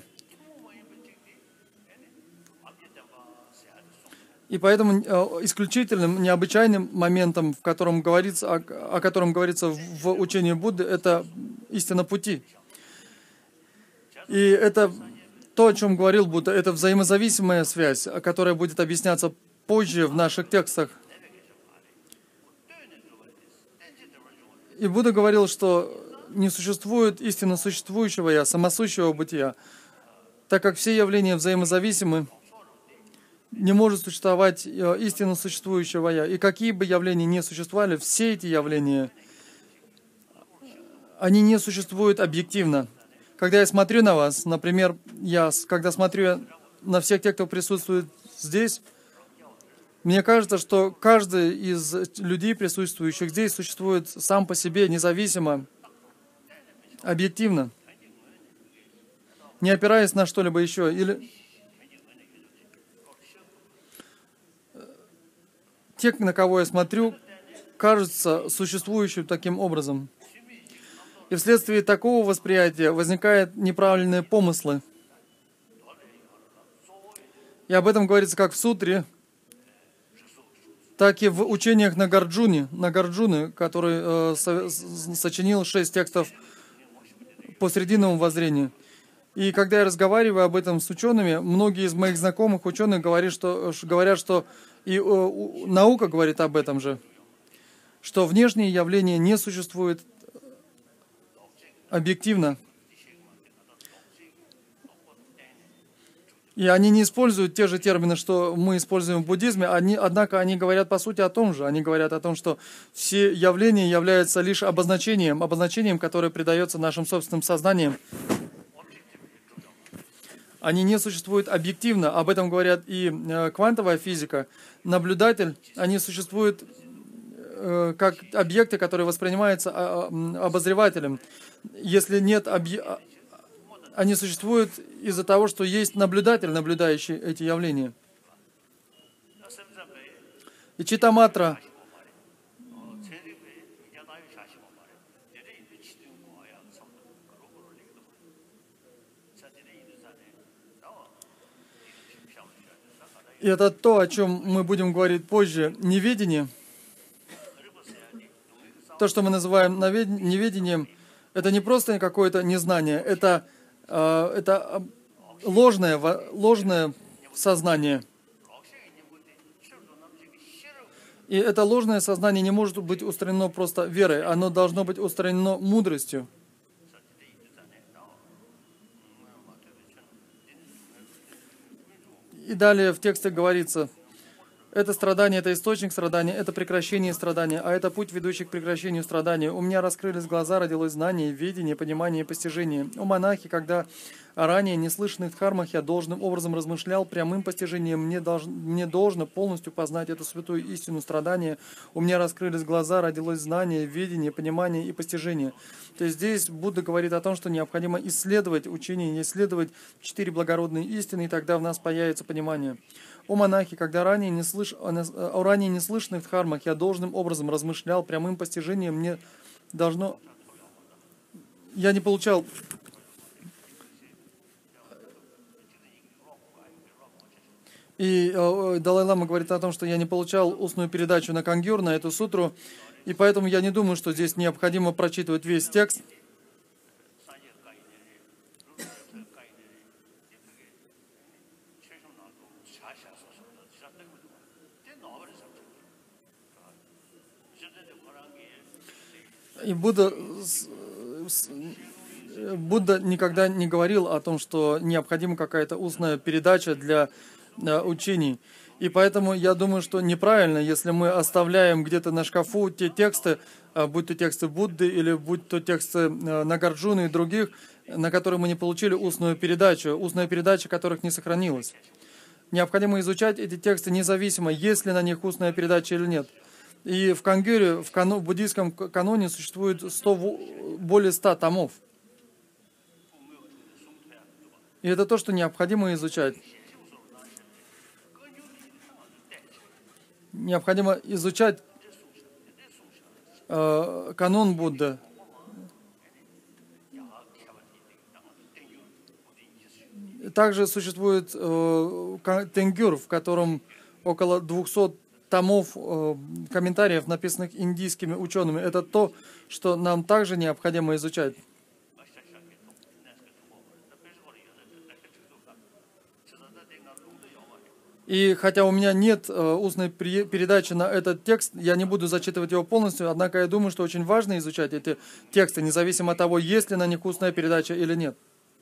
И поэтому исключительным, необычайным моментом, в котором говорится, о, о котором говорится в учении Будды, это истина пути. И это то, о чем говорил Будда, это взаимозависимая связь, которая будет объясняться позже в наших текстах. И Будда говорил, что не существует истинно существующего «я», самосущего бытия, так как все явления взаимозависимы. Не может существовать истинно существующего «я». И какие бы явления ни существовали, все эти явления, они не существуют объективно. Когда я смотрю на вас, например, я, когда смотрю на всех тех, кто присутствует здесь, мне кажется, что каждый из людей, присутствующих здесь, существует сам по себе, независимо, объективно, не опираясь на что-либо еще. Или те, на кого я смотрю, кажутся существующим таким образом. И вследствие такого восприятия возникают неправильные помыслы. И об этом говорится как в сутре, так и в учениях Нагарджуны, Нагарджуны, который э, со, сочинил шесть текстов по срединному воззрению. И когда я разговариваю об этом с учеными, многие из моих знакомых ученых говорят, что, говорят, что и э, наука говорит об этом же, что внешние явления не существуют объективно. И они не используют те же термины, что мы используем в буддизме, они, однако они говорят по сути о том же. Они говорят о том, что все явления являются лишь обозначением, обозначением, которое придается нашим собственным сознанием. Они не существуют объективно. Об этом говорят и э, квантовая физика. Наблюдатель, они существуют э, как объекты, которые воспринимаются э, обозревателем. Если нет объ... они существуют из-за того, что есть наблюдатель, наблюдающий эти явления. И Читаматра и это то, о чем мы будем говорить позже, неведение. То, что мы называем неведением, это не просто какое-то незнание, это, э, это ложное, ложное сознание. И это ложное сознание не может быть устранено просто верой, оно должно быть устранено мудростью. И далее в тексте говорится, это страдание, это источник страдания, это прекращение страдания, а это путь, ведущий к прекращению страдания. У меня раскрылись глаза, родилось знание, видение, понимание и постижение. У монахи, когда ранее неслышанных дхармах я должным образом размышлял, прямым постижением мне, долж, мне должно полностью познать эту святую истину страдания. У меня раскрылись глаза, родилось знание, видение, понимание и постижение. То есть здесь Будда говорит о том, что необходимо исследовать учение, исследовать четыре благородные истины, и тогда в нас появится понимание. О монахи, когда ранее не слыш... о ранее неслышанных дхармах я должным образом размышлял, прямым постижением мне должно... Я не получал... И э, Далай-лама говорит о том, что я не получал устную передачу на Кангюр, на эту сутру, и поэтому я не думаю, что здесь необходимо прочитывать весь текст. И Будда, Будда никогда не говорил о том, что необходима какая-то устная передача для учений. И поэтому я думаю, что неправильно, если мы оставляем где-то на шкафу те тексты, будь то тексты Будды или будь то тексты Нагарджуны и других, на которые мы не получили устную передачу, устная передача которых не сохранилась. Необходимо изучать эти тексты независимо, есть ли на них устная передача или нет. И в Кангюре, в, кану, в буддийском каноне существует сто, более ста томов. И это то, что необходимо изучать. Необходимо изучать э, канон Будды. Также существует э, Тенгюр, в котором около двухсот томов э, комментариев, написанных индийскими учеными. Это то, что нам также необходимо изучать. И хотя у меня нет э, устной передачи на этот текст, я не буду зачитывать его полностью, однако я думаю, что очень важно изучать эти тексты, независимо от того, есть ли на них устная передача или нет.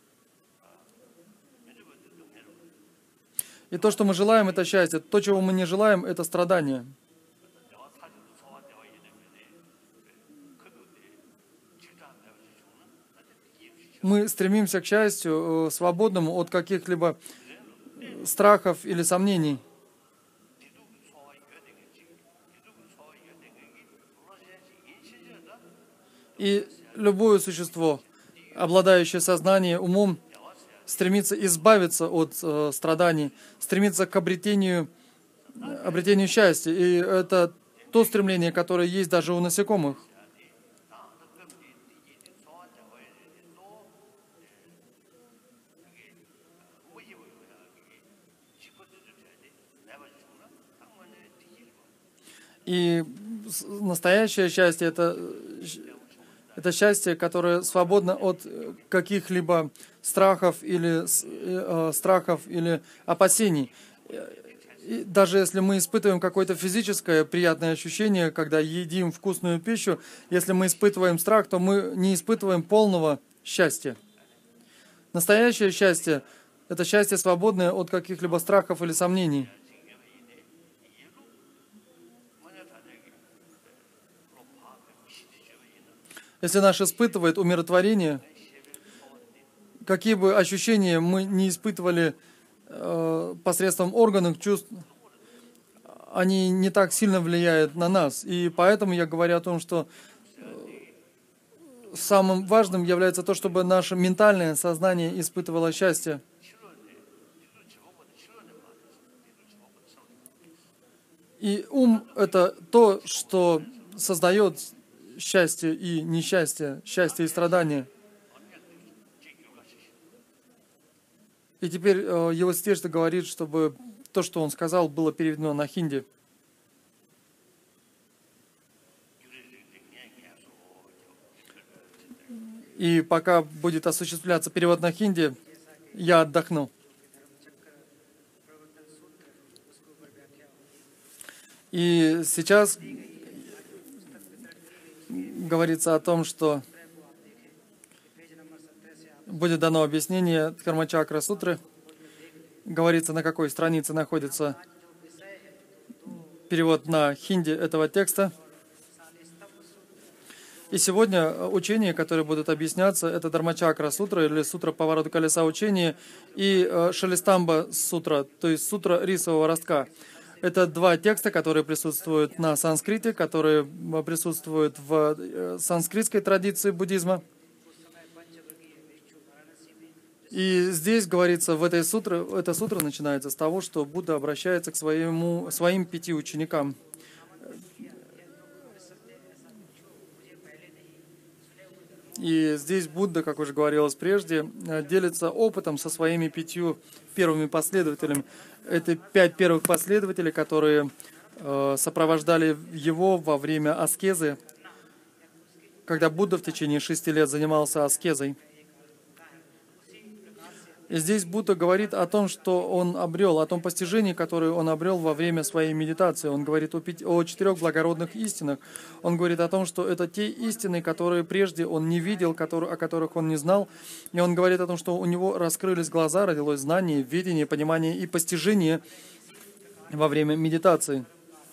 И то, что мы желаем, это счастье. То, чего мы не желаем, это страдание. Мы стремимся к счастью, свободному от каких-либо страхов или сомнений. И любое существо, обладающее сознанием, умом, стремится избавиться от э, страданий, стремится к обретению, обретению счастья. И это то стремление, которое есть даже у насекомых. И настоящее счастье — это, это счастье, которое свободно от каких-либо страхов или, э, страхов или опасений. И даже если мы испытываем какое-то физическое приятное ощущение, когда едим вкусную пищу, если мы испытываем страх, то мы не испытываем полного счастья. Настоящее счастье — это счастье, свободное от каких-либо страхов или сомнений. Если наш испытывает умиротворение, какие бы ощущения мы не испытывали э, посредством органов чувств, они не так сильно влияют на нас. И поэтому я говорю о том, что самым важным является то, чтобы наше ментальное сознание испытывало счастье. И ум — это то, что создает счастье и несчастье, счастье и страдания. И теперь э, его святейшество говорит, чтобы то, что он сказал, было переведено на хинди. И пока будет осуществляться перевод на хинди, я отдохну. И сейчас говорится о том, что будет дано объяснение Дхармачакра сутры. Говорится, на какой странице находится перевод на хинди этого текста. И сегодня учения, которые будут объясняться, это Дхармачакра сутра или сутра повороту колеса учения и Шалистамба сутра, то есть сутра рисового ростка. Это два текста, которые присутствуют на санскрите, которые присутствуют в санскритской традиции буддизма. И здесь говорится, в этой сутре, эта сутра начинается с того, что Будда обращается к своему, своим пяти ученикам. И здесь Будда, как уже говорилось прежде, делится опытом со своими пятью первыми последователями. Это пять первых последователей, которые э, сопровождали его во время аскезы, когда Будда в течение шести лет занимался аскезой. И здесь Будда говорит о том, что он обрел, о том постижении, которое он обрел во время своей медитации. Он говорит о, пяти, о четырех благородных истинах. Он говорит о том, что это те истины, которые прежде он не видел, которые, о которых он не знал. И он говорит о том, что у него раскрылись глаза, родилось знание, видение, понимание и постижение во время медитации.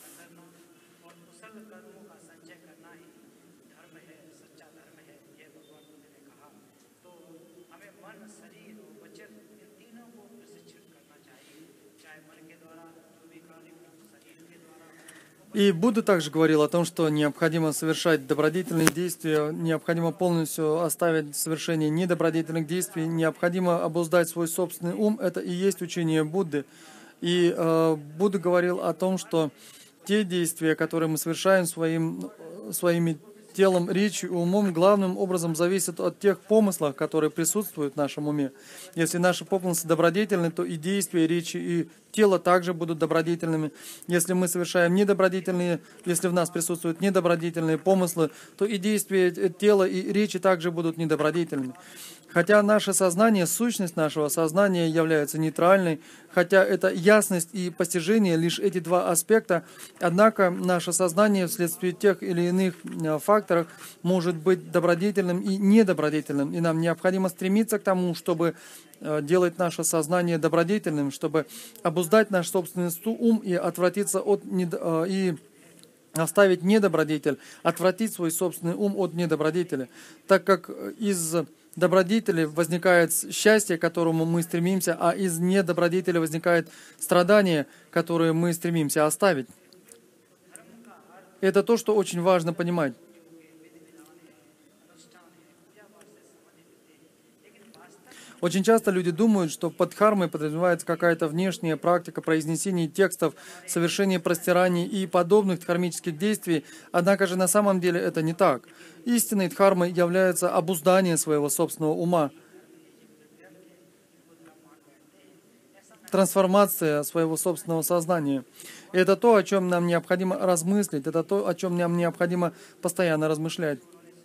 И Будда также говорил о том, что необходимо совершать добродетельные действия, необходимо полностью оставить совершение недобродетельных действий, необходимо обуздать свой собственный ум. Это и есть учение Будды. И э, Будда говорил о том, что те действия, которые мы совершаем своим, своими телом, речью и умом, главным образом зависят от тех помыслов, которые присутствуют в нашем уме. Если наши помыслы добродетельны, то и действия, речи, и тело также будут добродетельными. Если мы совершаем недобродетельные, если в нас присутствуют недобродетельные помыслы, то и действия тела, и речи также будут недобродетельными. Хотя наше сознание, сущность нашего сознания является нейтральной, хотя это ясность и постижение, лишь эти два аспекта, однако наше сознание вследствие тех или иных факторов может быть добродетельным и недобродетельным. И нам необходимо стремиться к тому, чтобы делать наше сознание добродетельным, чтобы обуздать наш собственный ум и отвратиться от недо... и оставить недобродетель, отвратить свой собственный ум от недобродетели, так как из добродетели возникает счастье, к которому мы стремимся, а из недобродетели возникает страдание, которое мы стремимся оставить. Это то, что очень важно понимать. Очень часто люди думают, что под дхармой подразумевается какая-то внешняя практика произнесения текстов, совершения простираний и подобных дхармических действий, однако же на самом деле это не так. Истинной дхармой является обуздание своего собственного ума, трансформация своего собственного сознания. И это то, о чем нам необходимо размыслить, это то, о чем нам необходимо постоянно размышлять.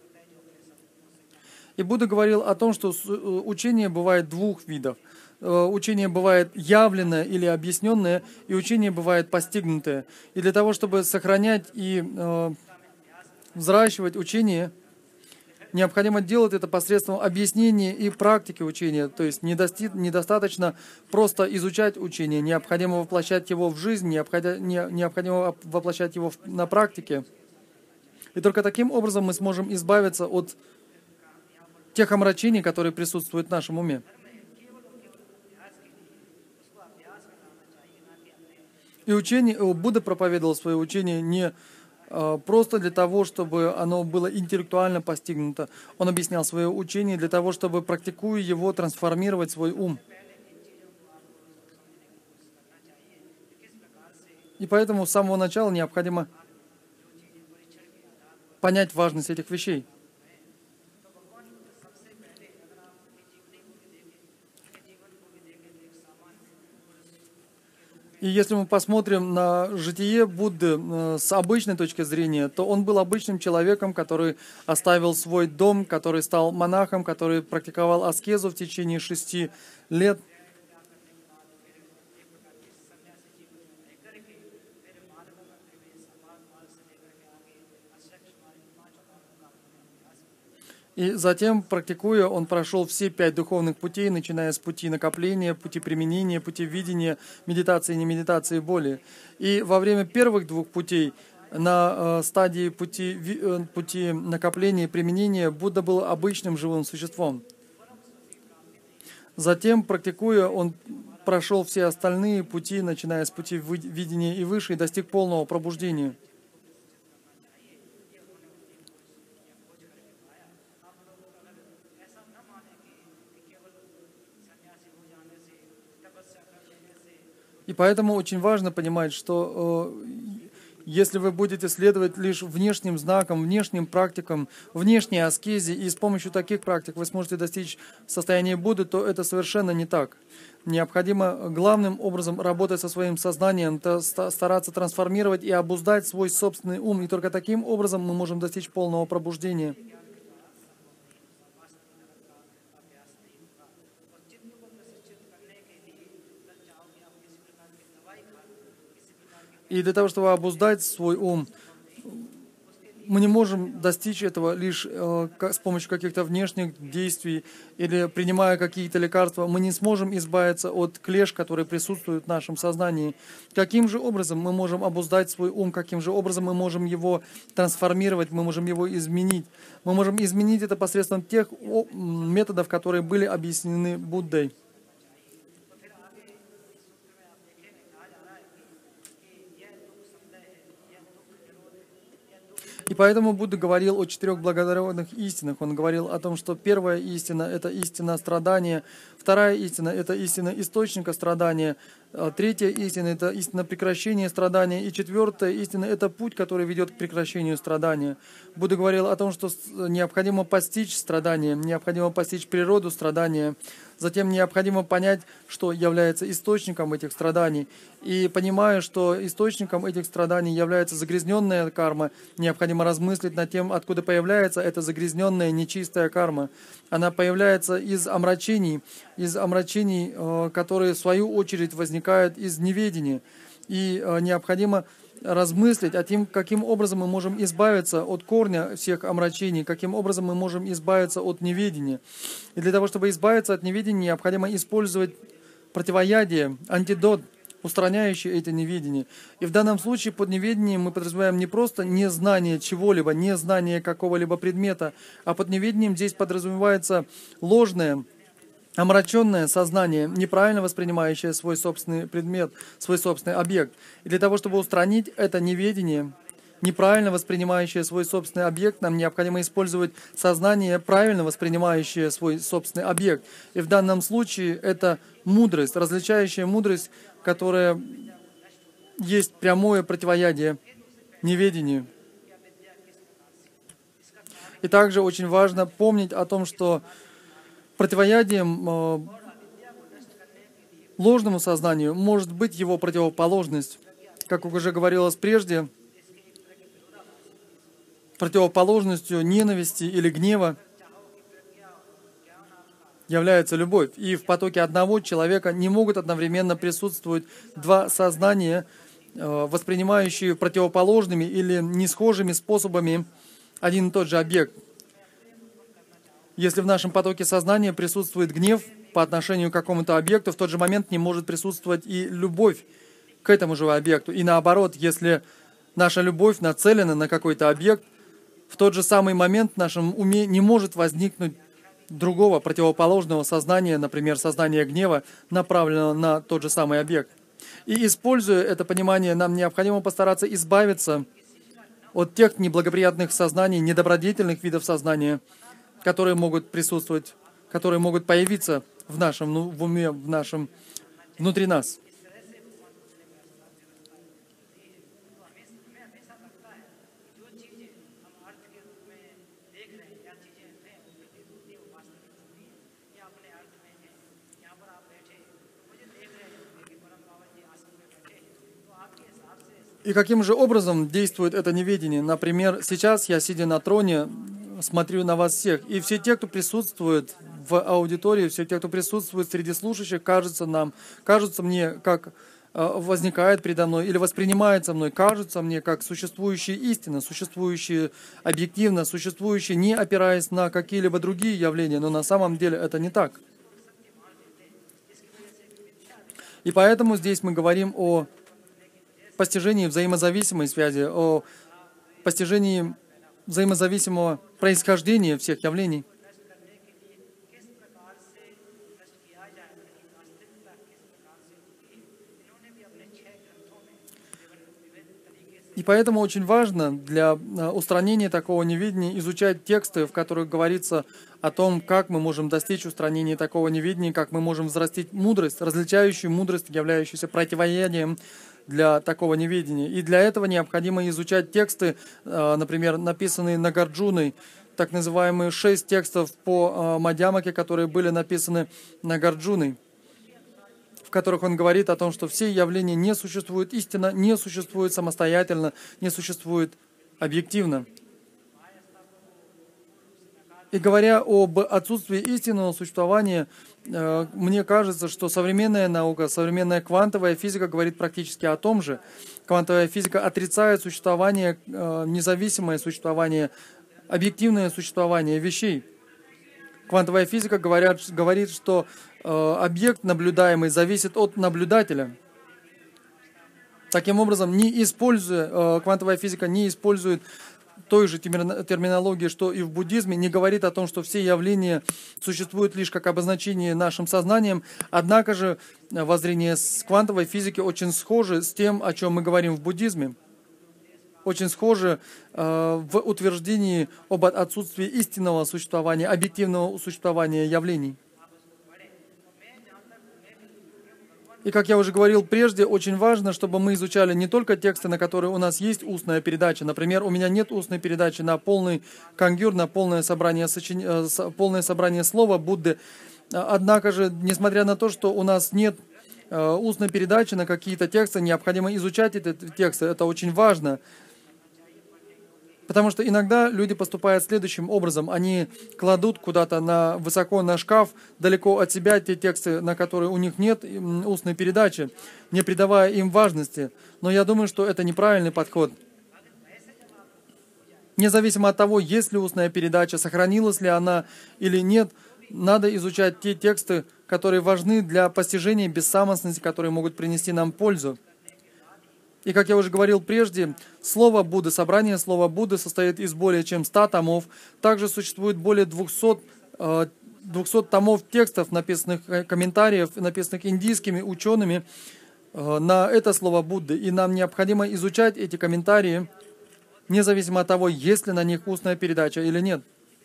И Будда говорил о том, что учение бывает двух видов. Учение бывает явленное или объясненное, и учение бывает постигнутое. И для того, чтобы сохранять и э, взращивать учение, необходимо делать это посредством объяснения и практики учения. То есть недости, недостаточно просто изучать учение, необходимо воплощать его в жизнь, необходимо, необходимо воплощать его на практике. И только таким образом мы сможем избавиться от тех омрачений, которые присутствуют в нашем уме. И учение, Будда проповедовал свое учение не э, просто для того, чтобы оно было интеллектуально постигнуто. Он объяснял свое учение для того, чтобы, практикуя его, трансформировать свой ум. И поэтому с самого начала необходимо понять важность этих вещей. И если мы посмотрим на житие Будды с обычной точки зрения, то он был обычным человеком, который оставил свой дом, который стал монахом, который практиковал аскезу в течение шести лет. И затем, практикуя, он прошел все пять духовных путей, начиная с пути накопления, пути применения, пути видения, медитации, не медитации, боли. И во время первых двух путей, на э, стадии пути, э, пути накопления и применения, Будда был обычным живым существом. Затем, практикуя, он прошел все остальные пути, начиная с пути видения и выше, и достиг полного пробуждения. И поэтому очень важно понимать, что э, если вы будете следовать лишь внешним знакам, внешним практикам, внешней аскезе, и с помощью таких практик вы сможете достичь состояния Будды, то это совершенно не так. Необходимо главным образом работать со своим сознанием, стараться трансформировать и обуздать свой собственный ум, и только таким образом мы можем достичь полного пробуждения. И для того, чтобы обуздать свой ум, мы не можем достичь этого лишь э, с помощью каких-то внешних действий или принимая какие-то лекарства. Мы не сможем избавиться от клеш, которые присутствуют в нашем сознании. Каким же образом мы можем обуздать свой ум? Каким же образом мы можем его трансформировать? Мы можем его изменить? Мы можем изменить это посредством тех методов, которые были объяснены Буддой. И поэтому Будда говорил о четырех благородных истинах. Он говорил о том, что первая истина – это истина страдания, вторая истина – это истина источника страдания, третья истина – это истина прекращения страдания, и четвертая истина – это путь, который ведет к прекращению страдания. Будда говорил о том, что необходимо постичь страдания, необходимо постичь природу страдания, затем необходимо понять, что является источником этих страданий. И понимая, что источником этих страданий является загрязненная карма, необходимо размыслить над тем, откуда появляется эта загрязненная нечистая карма. Она появляется из омрачений, из омрачений, которые в свою очередь возникают из неведения. И необходимо размыслить о том, каким образом мы можем избавиться от корня всех омрачений, каким образом мы можем избавиться от неведения. И для того, чтобы избавиться от неведения, необходимо использовать противоядие, антидот, устраняющий это неведение. И в данном случае под неведением мы подразумеваем не просто незнание чего-либо, незнание какого-либо предмета, а под неведением здесь подразумевается ложное, омраченное сознание, неправильно воспринимающее свой собственный предмет, свой собственный объект. И для того, чтобы устранить это неведение, неправильно воспринимающее свой собственный объект, нам необходимо использовать сознание, правильно воспринимающее свой собственный объект. И в данном случае это мудрость, различающая мудрость, которая есть прямое противоядие неведению. И также очень важно помнить о том, что противоядием э, ложному сознанию может быть его противоположность. Как уже говорилось прежде, противоположностью ненависти или гнева является любовь. И в потоке одного человека не могут одновременно присутствовать два сознания, э, воспринимающие противоположными или несхожими способами один и тот же объект. Если в нашем потоке сознания присутствует гнев по отношению к какому-то объекту, в тот же момент не может присутствовать и любовь к этому же объекту. И наоборот, если наша любовь нацелена на какой-то объект, в тот же самый момент в нашем уме не может возникнуть другого противоположного сознания, например, сознание гнева, направленного на тот же самый объект. И используя это понимание, нам необходимо постараться избавиться от тех неблагоприятных сознаний, недобродетельных видов сознания, которые могут присутствовать, которые могут появиться в нашем ну, в уме, в нашем, внутри нас. И каким же образом действует это неведение? Например, сейчас я, сидя на троне, смотрю на вас всех, и все те, кто присутствует в аудитории, все те, кто присутствует среди слушающих, кажутся нам, кажутся мне, как э, возникает передо мной или воспринимается мной, кажутся мне как существующие истины, существующие объективно, существующие, не опираясь на какие-либо другие явления, но на самом деле это не так. И поэтому здесь мы говорим о постижении взаимозависимой связи, о постижении взаимозависимого происхождения всех явлений. И поэтому очень важно для устранения такого неведения изучать тексты, в которых говорится о том, как мы можем достичь устранения такого неведения, как мы можем взрастить мудрость, различающую мудрость, являющуюся противоядием для такого неведения. И для этого необходимо изучать тексты, например, написанные Нагарджуной, так называемые шесть текстов по Мадьямаке, которые были написаны Нагарджуной, в которых он говорит о том, что все явления не существуют истинно, не существуют самостоятельно, не существуют объективно. И говоря об отсутствии истинного существования, мне кажется, что современная наука, современная квантовая физика говорит практически о том же. Квантовая физика отрицает существование, независимое существование, объективное существование вещей. Квантовая физика говорят, говорит, что объект наблюдаемый зависит от наблюдателя. Таким образом, не используя, квантовая физика не использует той же терминологии, что и в буддизме, не говорит о том, что все явления существуют лишь как обозначение нашим сознанием. Однако же воззрение с квантовой физики очень схоже с тем, о чем мы говорим в буддизме. Очень схоже э, в утверждении об отсутствии истинного существования, объективного существования явлений. И, как я уже говорил прежде, очень важно, чтобы мы изучали не только тексты, на которые у нас есть устная передача. Например, у меня нет устной передачи на полный кангюр, на полное собрание, сочин... полное собрание слова Будды. Однако же, несмотря на то, что у нас нет устной передачи на какие-то тексты, необходимо изучать эти тексты. Это очень важно. Потому что иногда люди поступают следующим образом. Они кладут куда-то на, высоко на шкаф, далеко от себя те тексты, на которые у них нет устной передачи, не придавая им важности. Но я думаю, что это неправильный подход. Независимо от того, есть ли устная передача, сохранилась ли она или нет, надо изучать те тексты, которые важны для постижения бессамостности, которые могут принести нам пользу. И, как я уже говорил прежде, слово Будды, собрание слова Будды состоит из более чем ста томов. Также существует более двухсот, двухсот томов текстов, написанных комментариев, написанных индийскими учеными на это слово Будды. И нам необходимо изучать эти комментарии, независимо от того, есть ли на них устная передача или нет.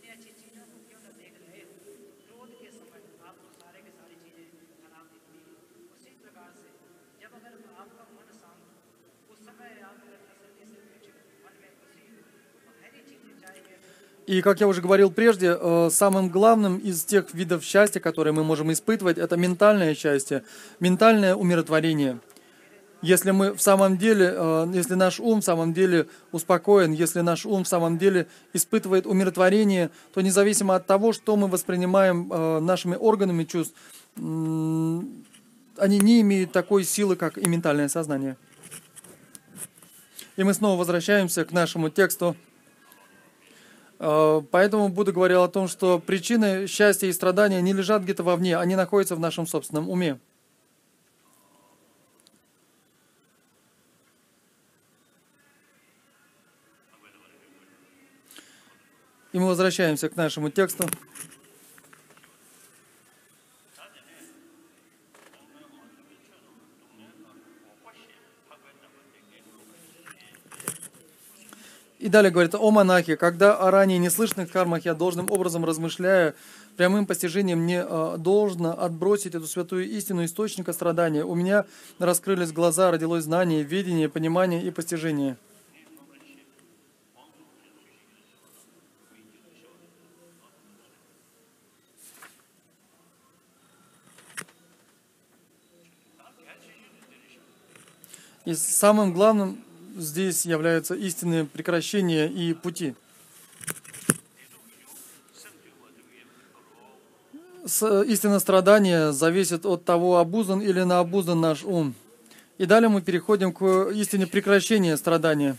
И, как я уже говорил прежде, самым главным из тех видов счастья, которые мы можем испытывать, это ментальное счастье, ментальное умиротворение. Если мы в самом деле, если наш ум в самом деле успокоен, если наш ум в самом деле испытывает умиротворение, то независимо от того, что мы воспринимаем нашими органами чувств, они не имеют такой силы, как и ментальное сознание. И мы снова возвращаемся к нашему тексту. Поэтому Будда говорил о том, что причины счастья и страдания не лежат где-то вовне, они находятся в нашем собственном уме. И мы возвращаемся к нашему тексту. И далее говорит: «О монахи, когда о ранее неслышных кармах я должным образом размышляю, прямым постижением мне э, должно отбросить эту святую истину источника страдания. У меня раскрылись глаза, родилось знание, видение, понимание и постижение». И самым главным здесь являются истинные прекращения и пути. Истина страдания зависит от того, обуздан или наобуздан наш ум. И далее мы переходим к истине прекращения страдания.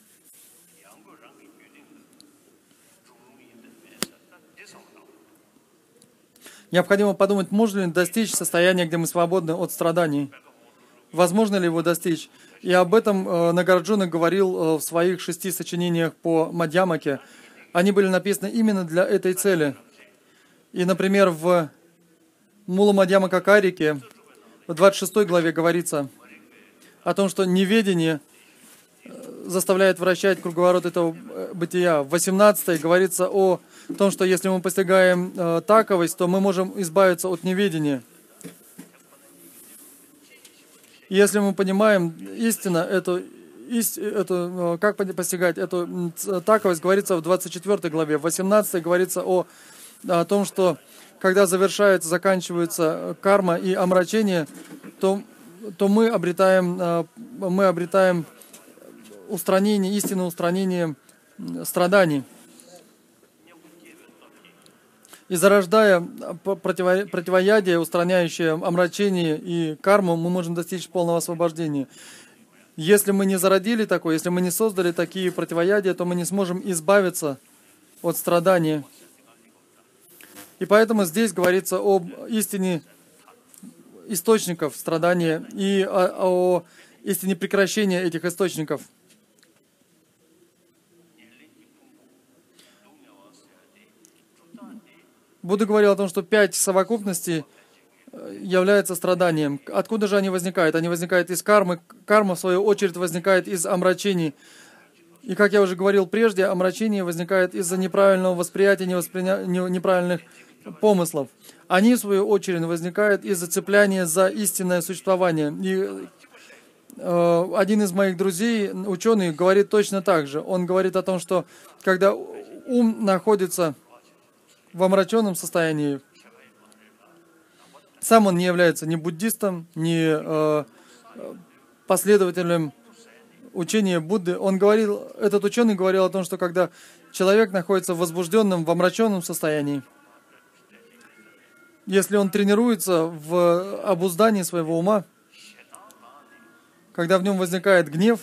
Необходимо подумать, можно ли достичь состояния, где мы свободны от страданий. Возможно ли его достичь? И об этом э, Нагарджуна говорил э, в своих шести сочинениях по Мадьямаке. Они были написаны именно для этой цели. И, например, в Мула Мадьямака Карике в двадцать шестой главе говорится о том, что неведение заставляет вращать круговорот этого бытия. В восемнадцатой говорится о том, что если мы постигаем э, таковость, то мы можем избавиться от неведения. Если мы понимаем истинно эту, эту, как постигать эту таковость, говорится в двадцать четвёртой главе. В восемнадцатой говорится о, о том, что когда завершается, заканчивается карма и омрачение, то, то мы обретаем, мы обретаем устранение, истинное устранение страданий. И зарождая противоядие, устраняющее омрачение и карму, мы можем достичь полного освобождения. Если мы не зародили такое, если мы не создали такие противоядия, то мы не сможем избавиться от страдания. И поэтому здесь говорится об истине источников страдания и о, о истине прекращения этих источников. Будда говорил о том, что пять совокупностей являются страданием. Откуда же они возникают? Они возникают из кармы. Карма, в свою очередь, возникает из омрачений. И, как я уже говорил прежде, омрачение возникает из-за неправильного восприятия, невосприня... неправильных помыслов. Они, в свою очередь, возникают из-за цепляния за истинное существование. И э, один из моих друзей, ученый, говорит точно так же. Он говорит о том, что когда ум находится в омраченном состоянии, сам он не является ни буддистом, ни э, последователем учения Будды. Он говорил, этот ученый говорил о том, что когда человек находится в возбужденном, в омраченном состоянии, если он тренируется в обуздании своего ума, когда в нем возникает гнев,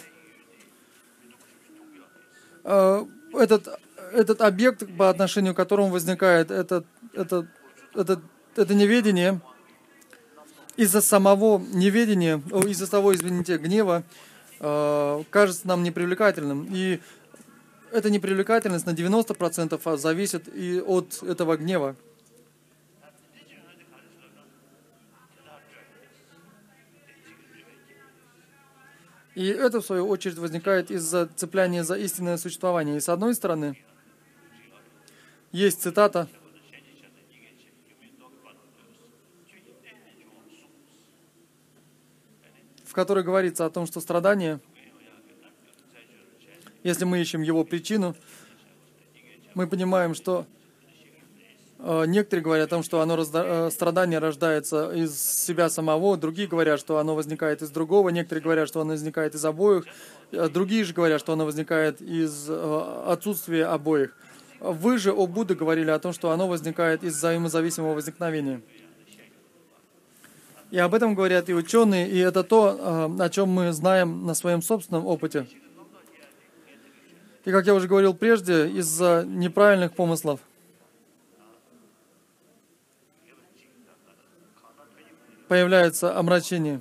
э, этот Этот объект, по отношению к которому возникает это, это, это, это неведение, из-за самого неведения, из-за того, извините, гнева, э, кажется нам непривлекательным. И эта непривлекательность на девяносто процентов зависит и от этого гнева. И это, в свою очередь, возникает из-за цепляния за истинное существование. И с одной стороны, есть цитата, в которой говорится о том, что страдание, если мы ищем его причину, мы понимаем, что э, некоторые говорят о том, что оно, разда, э, страдание рождается из себя самого, другие говорят, что оно возникает из другого, некоторые говорят, что оно возникает из обоих, э, другие же говорят, что оно возникает из э, отсутствия обоих. Вы же, о Будда, говорили о том, что оно возникает из взаимозависимого возникновения. И об этом говорят и ученые, и это то, о чем мы знаем на своем собственном опыте. И, как я уже говорил прежде, из-за неправильных помыслов появляется омрачение.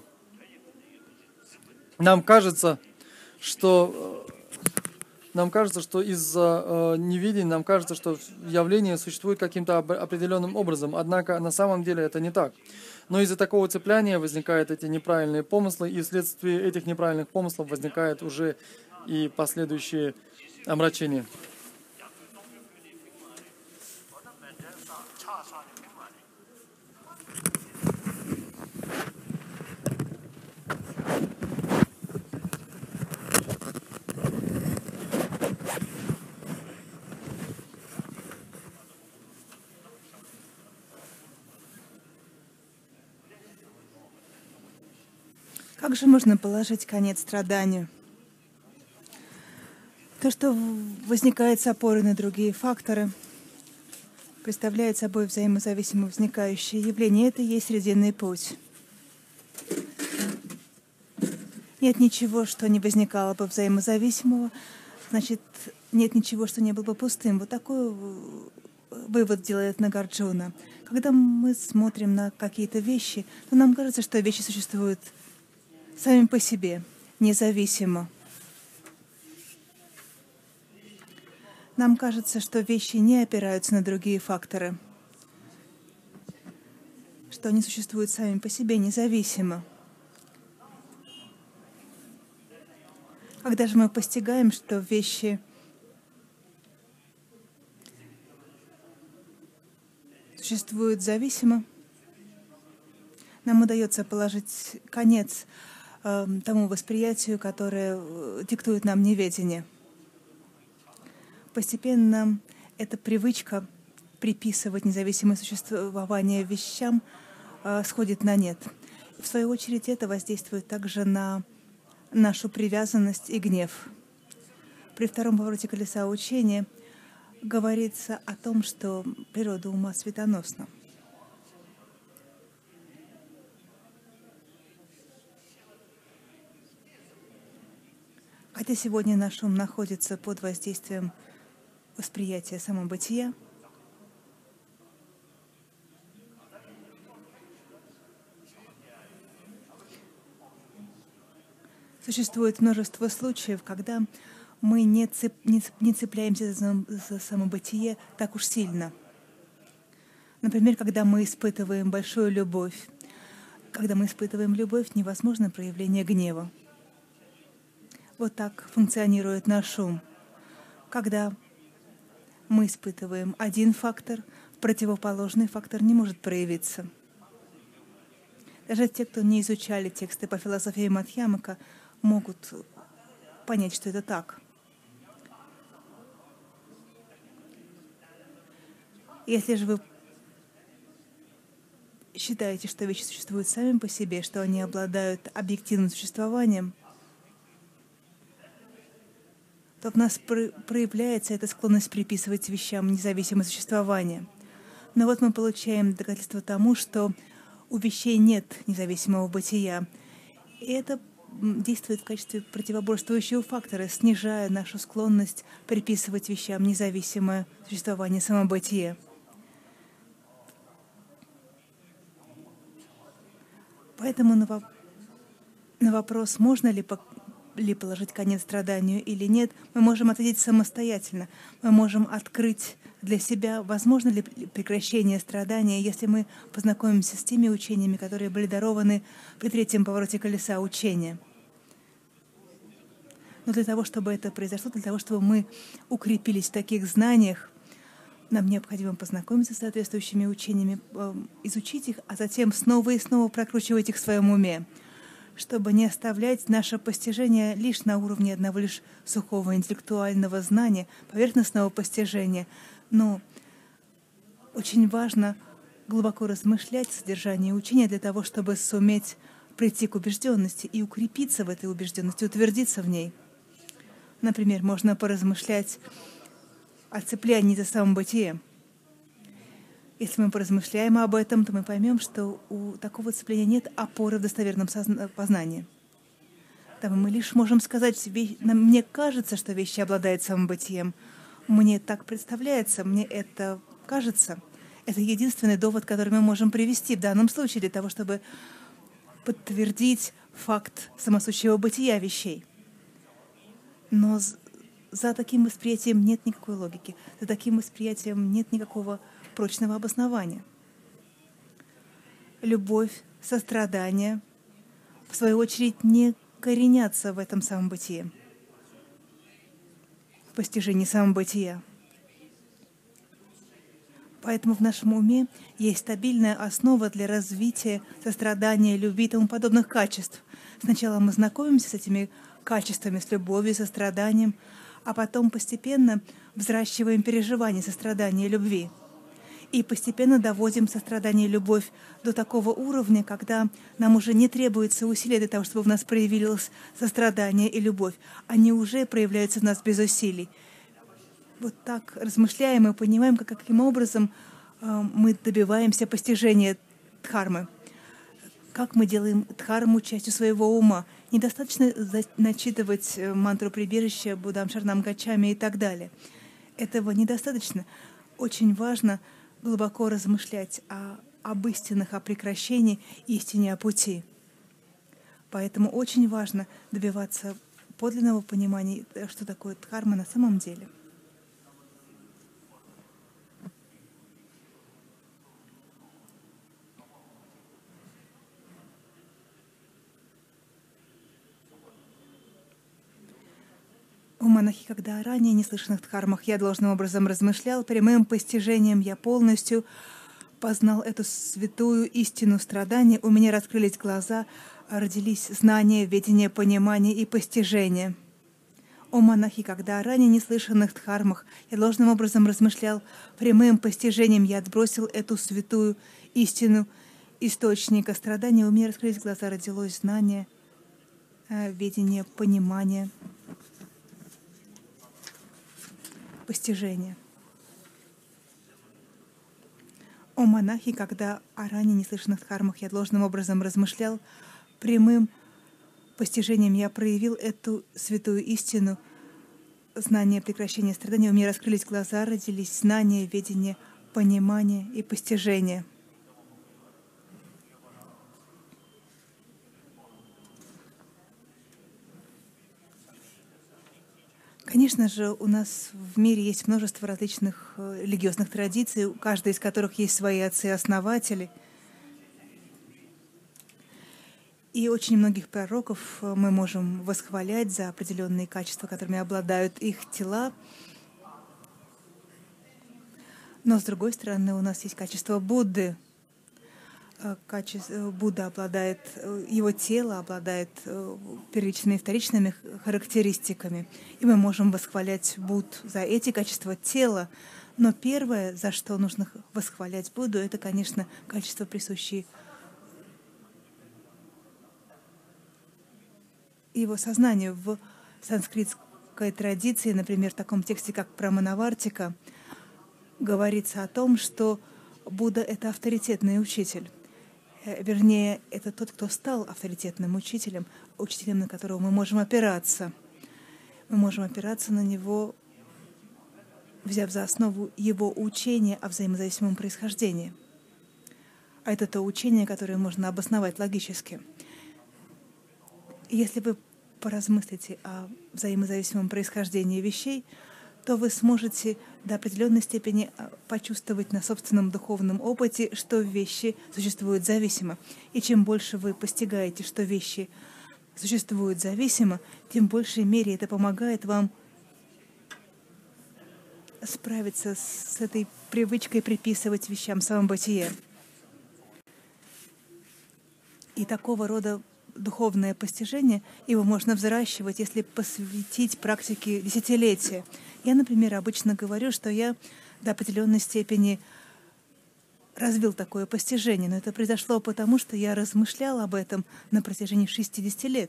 Нам кажется, что... Нам кажется, что из-за э, невидения, нам кажется, что явление существует каким-то об- определенным образом. Однако на самом деле это не так. Но из-за такого цепляния возникают эти неправильные помыслы, и вследствие этих неправильных помыслов возникают уже и последующие омрачение. Как же можно положить конец страданию? То, что возникает с опорой на другие факторы, представляет собой взаимозависимо возникающее явление. Это и есть срединный путь. Нет ничего, что не возникало бы взаимозависимого, значит, нет ничего, что не было бы пустым. Вот такой вывод делает Нагарджуна. Когда мы смотрим на какие-то вещи, то нам кажется, что вещи существуют сами по себе, независимо. Нам кажется, что вещи не опираются на другие факторы, что они существуют сами по себе, независимо. Когда же мы постигаем, что вещи существуют зависимо, нам удается положить конец э, тому восприятию, которое э, диктует нам неведение. Постепенно эта привычка приписывать независимое существование вещам э, сходит на нет. В свою очередь это воздействует также на нашу привязанность и гнев. При втором повороте колеса учения говорится о том, что природа ума светоносна. Хотя сегодня наш ум находится под воздействием восприятия самобытия, существует множество случаев, когда мы не, цеп, не, не цепляемся за, за самобытие так уж сильно. Например, когда мы испытываем большую любовь. Когда мы испытываем любовь, невозможно проявление гнева. Вот так функционирует наш ум. Когда мы испытываем один фактор, противоположный фактор не может проявиться. Даже те, кто не изучали тексты по философии Мадхьямака, могут понять, что это так. Если же вы считаете, что вещи существуют сами по себе, что они обладают объективным существованием, то в нас проявляется эта склонность приписывать вещам независимое существование. Но вот мы получаем доказательство тому, что у вещей нет независимого бытия. И это действует в качестве противоборствующего фактора, снижая нашу склонность приписывать вещам независимое существование, самобытие. Поэтому на, воп- на вопрос, можно ли, по- ли положить конец страданию или нет, мы можем ответить самостоятельно. Мы можем открыть для себя, возможно ли прекращение страдания, если мы познакомимся с теми учениями, которые были дарованы при третьем повороте колеса учения. Но для того, чтобы это произошло, для того, чтобы мы укрепились в таких знаниях, нам необходимо познакомиться с соответствующими учениями, изучить их, а затем снова и снова прокручивать их в своем уме, чтобы не оставлять наше постижение лишь на уровне одного лишь сухого интеллектуального знания, поверхностного постижения. Но очень важно глубоко размышлять о содержании учения для того, чтобы суметь прийти к убежденности и укрепиться в этой убежденности, утвердиться в ней. Например, можно поразмышлять о цеплянии за самобытие. Если мы поразмышляем об этом, то мы поймем, что у такого цепления нет опоры в достоверном созна- познании. Там мы лишь можем сказать, нам, мне кажется, что вещи обладают самобытием. Мне так представляется, мне это кажется. Это единственный довод, который мы можем привести в данном случае для того, чтобы подтвердить факт самосущего бытия вещей. Но за таким восприятием нет никакой логики, за таким восприятием нет никакого прочного обоснования. Любовь, сострадание, в свою очередь, не коренятся в этом самом бытии. постижении самобытия. Поэтому в нашем уме есть стабильная основа для развития сострадания, любви и тому подобных качеств. Сначала мы знакомимся с этими качествами, с любовью, состраданием, а потом постепенно взращиваем переживания сострадания и любви. И постепенно доводим сострадание и любовь до такого уровня, когда нам уже не требуется усилия для того, чтобы в нас проявилось сострадание и любовь. Они уже проявляются в нас без усилий. Вот так размышляем и понимаем, как, каким образом э, мы добиваемся постижения дхармы. Как мы делаем дхарму частью своего ума. Недостаточно за- начитывать э, мантру прибежища, Буддам Шарнам Гачами и так далее. Этого недостаточно. Очень важно глубоко размышлять о, об истинах, о прекращении истине, о пути. Поэтому очень важно добиваться подлинного понимания, что такое дхарма на самом деле. У монахи, когда о ранее неслышанных дхармах я должным образом размышлял, прямым постижением я полностью познал эту святую истину страдания, у меня раскрылись глаза, родились знания, ведение, понимание и постижение. О монахи, когда о ранее неслышанных дхармах я должным образом размышлял, прямым постижением я отбросил эту святую истину источника страдания, у меня раскрылись глаза, родилось знание, ведение, понимание, постижение. О монахи, когда о ранее неслышанных дхармах я должным образом размышлял, прямым постижением я проявил эту святую истину, знание прекращения страдания, у меня раскрылись глаза, родились знания, ведение, понимание и постижение. Конечно же, у нас в мире есть множество различных религиозных традиций, у каждой из которых есть свои отцы-основатели. И очень многих пророков мы можем восхвалять за определенные качества, которыми обладают их тела. Но, с другой стороны, у нас есть качество Будды. Качество, Будда обладает, его тело обладает первичными и вторичными характеристиками. И мы можем восхвалять Будду за эти качества тела. Но первое, за что нужно восхвалять Будду, это, конечно, качества, присущие его сознанию. В санскритской традиции, например, в таком тексте, как Праманавартика, говорится о том, что Будда — это авторитетный учитель. Вернее, это тот, кто стал авторитетным учителем, учителем, на которого мы можем опираться. Мы можем опираться на него, взяв за основу его учение о взаимозависимом происхождении. А это то учение, которое можно обосновать логически. Если вы поразмыслите о взаимозависимом происхождении вещей, то вы сможете до определенной степени почувствовать на собственном духовном опыте, что вещи существуют зависимо. И чем больше вы постигаете, что вещи существуют зависимо, тем в большей мере это помогает вам справиться с этой привычкой приписывать вещам самобытие. И такого рода духовное постижение, его можно взращивать, если посвятить практике десятилетия. Я, например, обычно говорю, что я до определенной степени развил такое постижение, но это произошло потому, что я размышлял об этом на протяжении шестидесяти лет.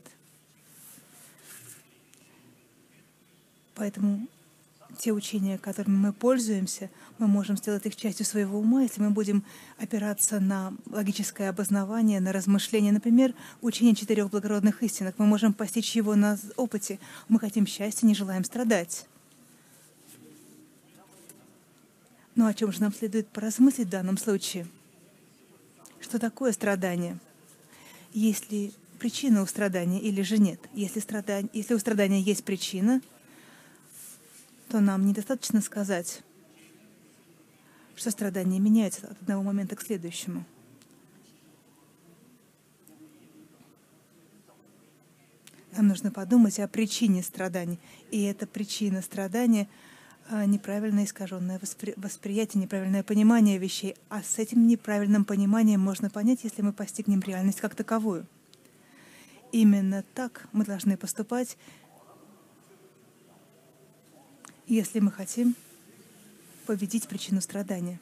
Поэтому те учения, которыми мы пользуемся, мы можем сделать их частью своего ума, если мы будем опираться на логическое обоснование, на размышления. Например, учение четырех благородных истинах. Мы можем постичь его на опыте. Мы хотим счастья, не желаем страдать. Но о чем же нам следует поразмыслить в данном случае? Что такое страдание? Есть ли причина у страдания или же нет? Если, страдание, если у страдания есть причина, то нам недостаточно сказать, что страдания меняются от одного момента к следующему. Нам нужно подумать о причине страданий. И эта причина страдания — неправильное искаженное воспри... восприятие, неправильное понимание вещей. А с этим неправильным пониманием можно понять, если мы постигнем реальность как таковую. Именно так мы должны поступать, если мы хотим победить причину страдания.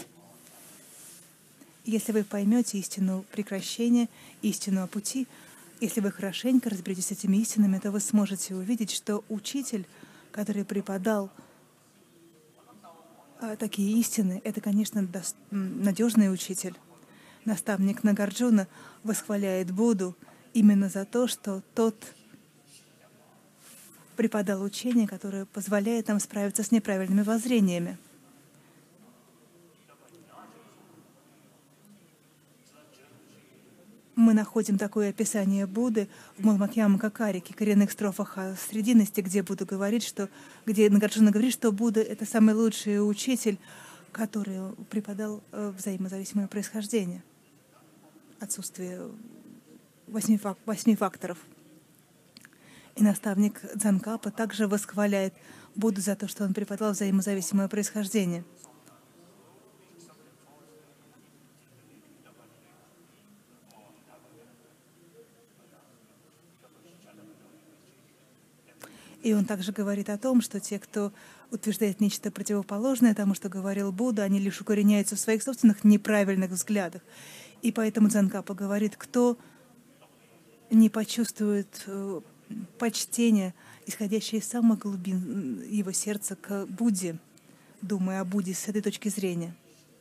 Если вы поймете истину прекращения, истину о пути, если вы хорошенько разберетесь с этими истинами, то вы сможете увидеть, что учитель, который преподал а, такие истины, это, конечно, дос- надежный учитель. Наставник Нагарджуна восхваляет Будду именно за то, что тот преподал учение, которое позволяет нам справиться с неправильными воззрениями. Мы находим такое описание Будды в Мадхьямакакарике, коренных строфах о срединности, где Будда говорит, что, где Нагарджуна говорит, что Будда — это самый лучший учитель, который преподал взаимозависимое происхождение, отсутствие восьми, фак, восьми факторов. И наставник Дзангкапа также восхваляет Будду за то, что он преподал взаимозависимое происхождение. И он также говорит о том, что те, кто утверждает нечто противоположное тому, что говорил Будда, они лишь укореняются в своих собственных неправильных взглядах. И поэтому Дзангкапа говорит, кто не почувствует э, почтения, исходящее из самых глубин его сердца к Будде, думая о Будде с этой точки зрения.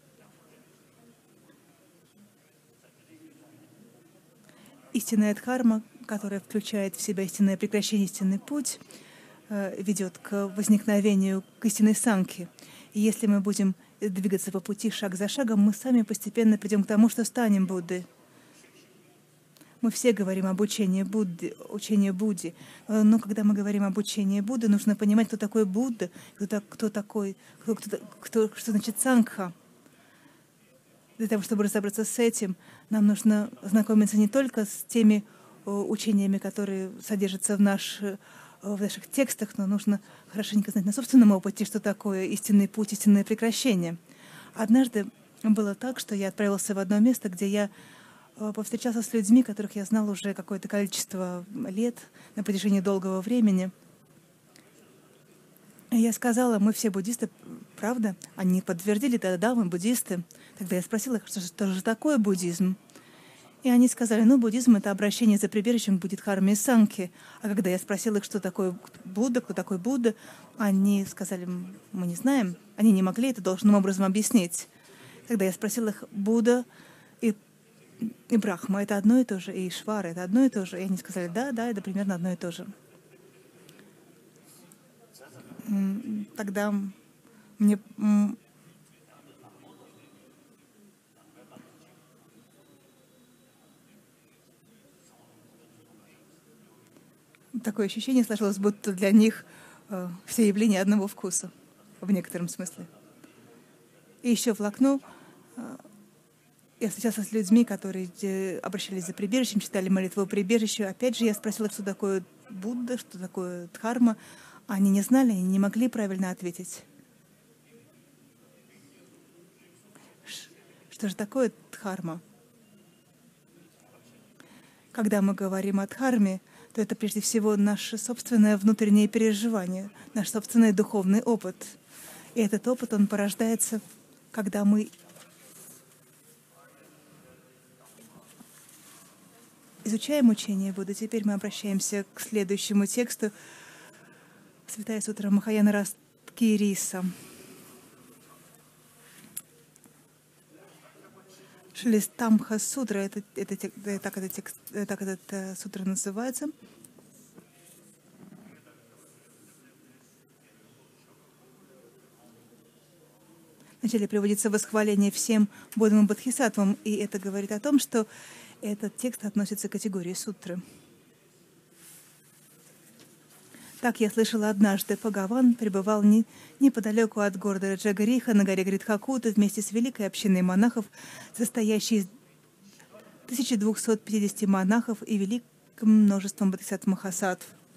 Истинная дхарма, которая включает в себя истинное прекращение, истинный путь, ведет к возникновению, к истинной санхи. И если мы будем двигаться по пути шаг за шагом, мы сами постепенно придем к тому, что станем Буддой. Мы все говорим об учении Будды, учении Будды. Но когда мы говорим об учении Будды, нужно понимать, кто такой Будда, кто, кто такой, кто, кто, кто, что значит сангха. Для того, чтобы разобраться с этим, нам нужно знакомиться не только с теми учениями, которые содержатся в, наш, в наших текстах, но нужно хорошенько знать на собственном опыте, что такое истинный путь, истинное прекращение. Однажды было так, что я отправился в одно место, где я повстречался с людьми, которых я знал уже какое-то количество лет, на протяжении долгого времени. И я сказала, мы все буддисты, правда? Они подтвердили, да, да, мы буддисты. Тогда я спросила их, что, что же такое буддизм? И они сказали, ну, буддизм — это обращение за прибежищем к Бодхидхарме и Санхе. А когда я спросила их, что такое Будда, кто такой Будда, они сказали, мы не знаем. Они не могли это должным образом объяснить. Когда я спросила их, Будда и, и Брахма — это одно и то же, и Ишвара — это одно и то же. И они сказали, да, да, это примерно одно и то же. Тогда мне... Такое ощущение сложилось, будто для них э, все явления одного вкуса, в некотором смысле. И еще в Лакно э, я встречался с людьми, которые э, обращались за прибежищем, читали молитву о прибежище. Опять же, я спросила, что такое Будда, что такое Дхарма. Они не знали, они не могли правильно ответить. Что же такое Дхарма? Когда мы говорим о Дхарме, то это прежде всего наше собственное внутреннее переживание, наш собственный духовный опыт. И этот опыт, он порождается, когда мы изучаем учение Будды. Теперь мы обращаемся к следующему тексту. Святая сутра Махаяна Расткириса. Шлистамха сутра, это, это, это, так, это текст, так этот сутра называется. Вначале приводится восхваление всем Бодхам и Бодхисаттвам, и это говорит о том, что этот текст относится к категории сутры. Так я слышала однажды, Бхагаван пребывал не, неподалеку от города Раджагариха на горе Гридхакута вместе с великой общиной монахов, состоящей из тысячи двухсот пятидесяти монахов и великим множеством бодхисаттв-махасаттв.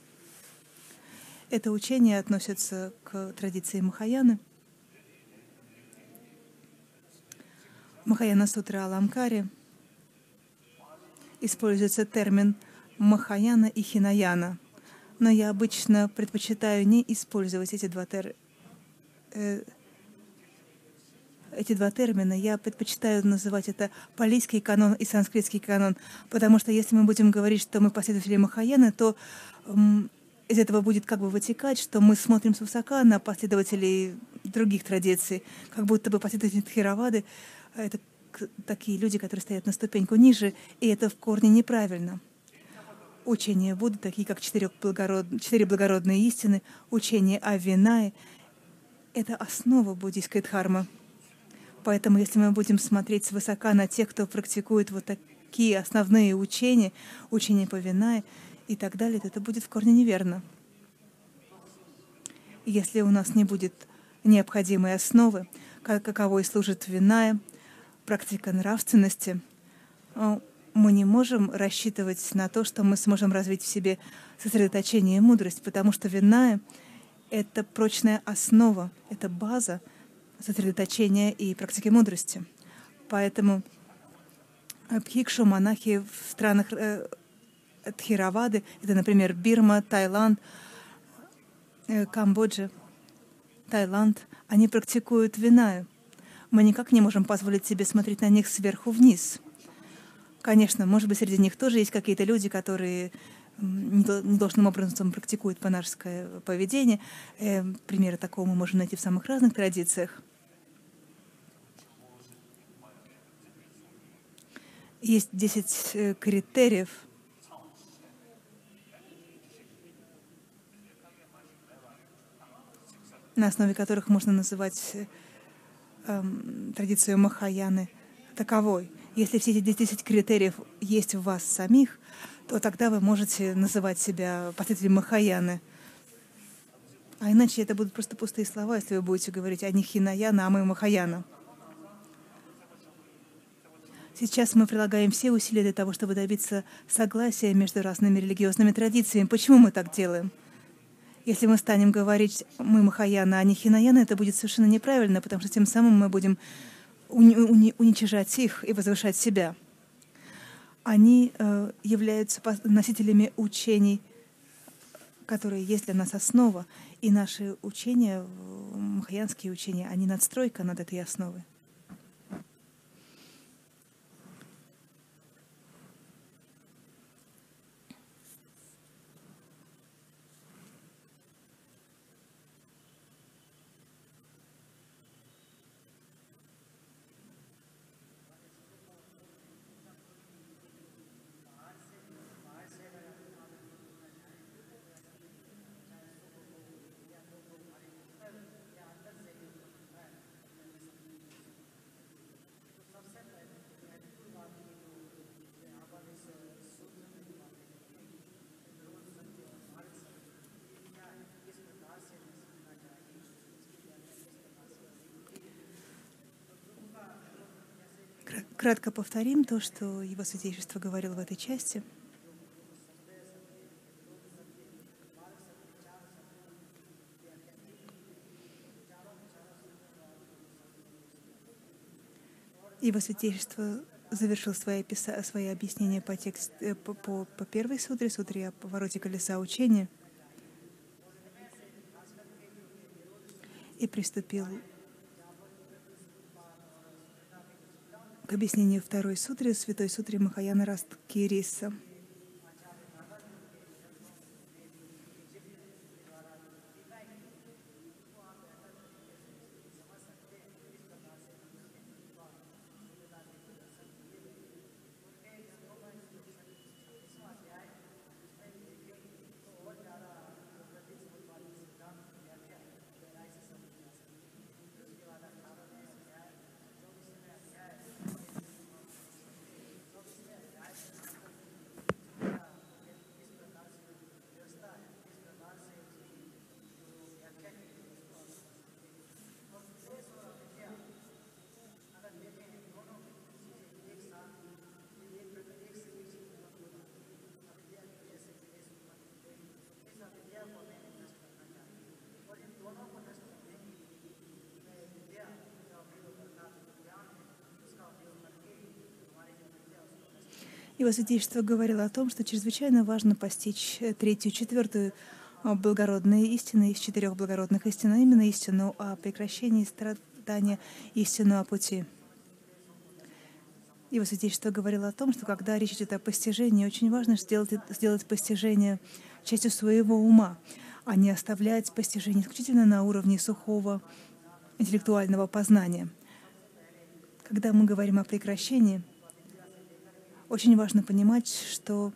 Это учение относится к традиции Махаяны. Махаяна Сутра Аламкари используется термин Махаяна и Хинаяна, но я обычно предпочитаю не использовать эти два, тер... э, эти два термина. Я предпочитаю называть это палийский канон и санскритский канон, потому что если мы будем говорить, что мы последователи Махаяны, то м, из этого будет как бы вытекать, что мы смотрим свысока на последователей других традиций, как будто бы последователи Тхеравады — это такие люди, которые стоят на ступеньку ниже, и это в корне неправильно. Учения Будды, такие как четыре, благород... четыре благородные истины, учение о Винае — это основа буддийской дхармы. Поэтому, если мы будем смотреть свысока на тех, кто практикует вот такие основные учения, учения по Винае и так далее, то это будет в корне неверно. Если у нас не будет необходимой основы, каковой служит Виная, практика нравственности, мы не можем рассчитывать на то, что мы сможем развить в себе сосредоточение и мудрость, потому что Виная — это прочная основа, это база сосредоточения и практики мудрости. Поэтому бхикшу, монахи в странах э, Тхеравады, это, например, Бирма, Таиланд, э, Камбоджа, Таиланд, они практикуют Винаю. Мы никак не можем позволить себе смотреть на них сверху вниз. Конечно, может быть, среди них тоже есть какие-то люди, которые недолжным образом практикуют панарское поведение. Э, примеры такого мы можем найти в самых разных традициях. Есть десять э, критериев, на основе которых можно называть э, традицию Махаяны таковой. Если все эти десять критериев есть в вас самих, то тогда вы можете называть себя последователем Махаяны. А иначе это будут просто пустые слова, если вы будете говорить о них Хинаяна, а мы Махаяна. Сейчас мы прилагаем все усилия для того, чтобы добиться согласия между разными религиозными традициями. Почему мы так делаем? Если мы станем говорить «мы Махаяна», а не Хинаяна, это будет совершенно неправильно, потому что тем самым мы будем уни- уни- уничижать их и возвышать себя. Они э, являются носителями учений, которые есть для нас основа, и наши учения, махаянские учения, они надстройка над этой основой. Кратко повторим то, что Его Святейшество говорил в этой части. Его Святейшество завершил свои, описа... свои объяснения по, текст... по, по, по первой сутре, сутре о повороте колеса учения, и приступил к объяснению второй сутры, святой сутре Махаяна Расткириса. Его святейшество говорило о том, что чрезвычайно важно постичь третью, четвертую благородные истины из четырех благородных истин, а именно истину о прекращении страдания, истину о пути. Его святейшество говорило о том, что когда речь идет о постижении, очень важно сделать, сделать постижение частью своего ума, а не оставлять постижение исключительно на уровне сухого интеллектуального познания. Когда мы говорим о прекращении, очень важно понимать, что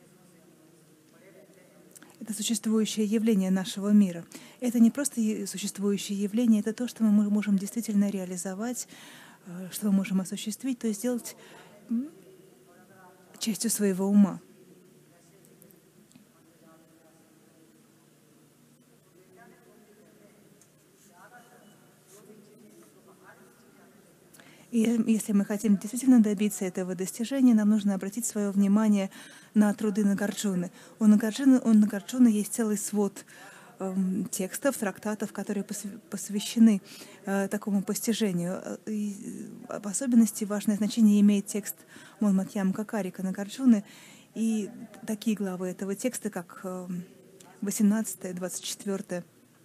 это существующее явление нашего мира. Это не просто существующее явление, это то, что мы можем действительно реализовать, что мы можем осуществить, то есть сделать частью своего ума. И если мы хотим действительно добиться этого достижения, нам нужно обратить свое внимание на труды Нагарджуны. У Нагарджуны, у Нагарджуны есть целый свод эм, текстов, трактатов, которые посвящены э, такому постижению. И в особенности важное значение имеет текст Монматьямка Карика Нагарджуны и такие главы этого текста, как э, восемнадцатая, двадцать четвёртая.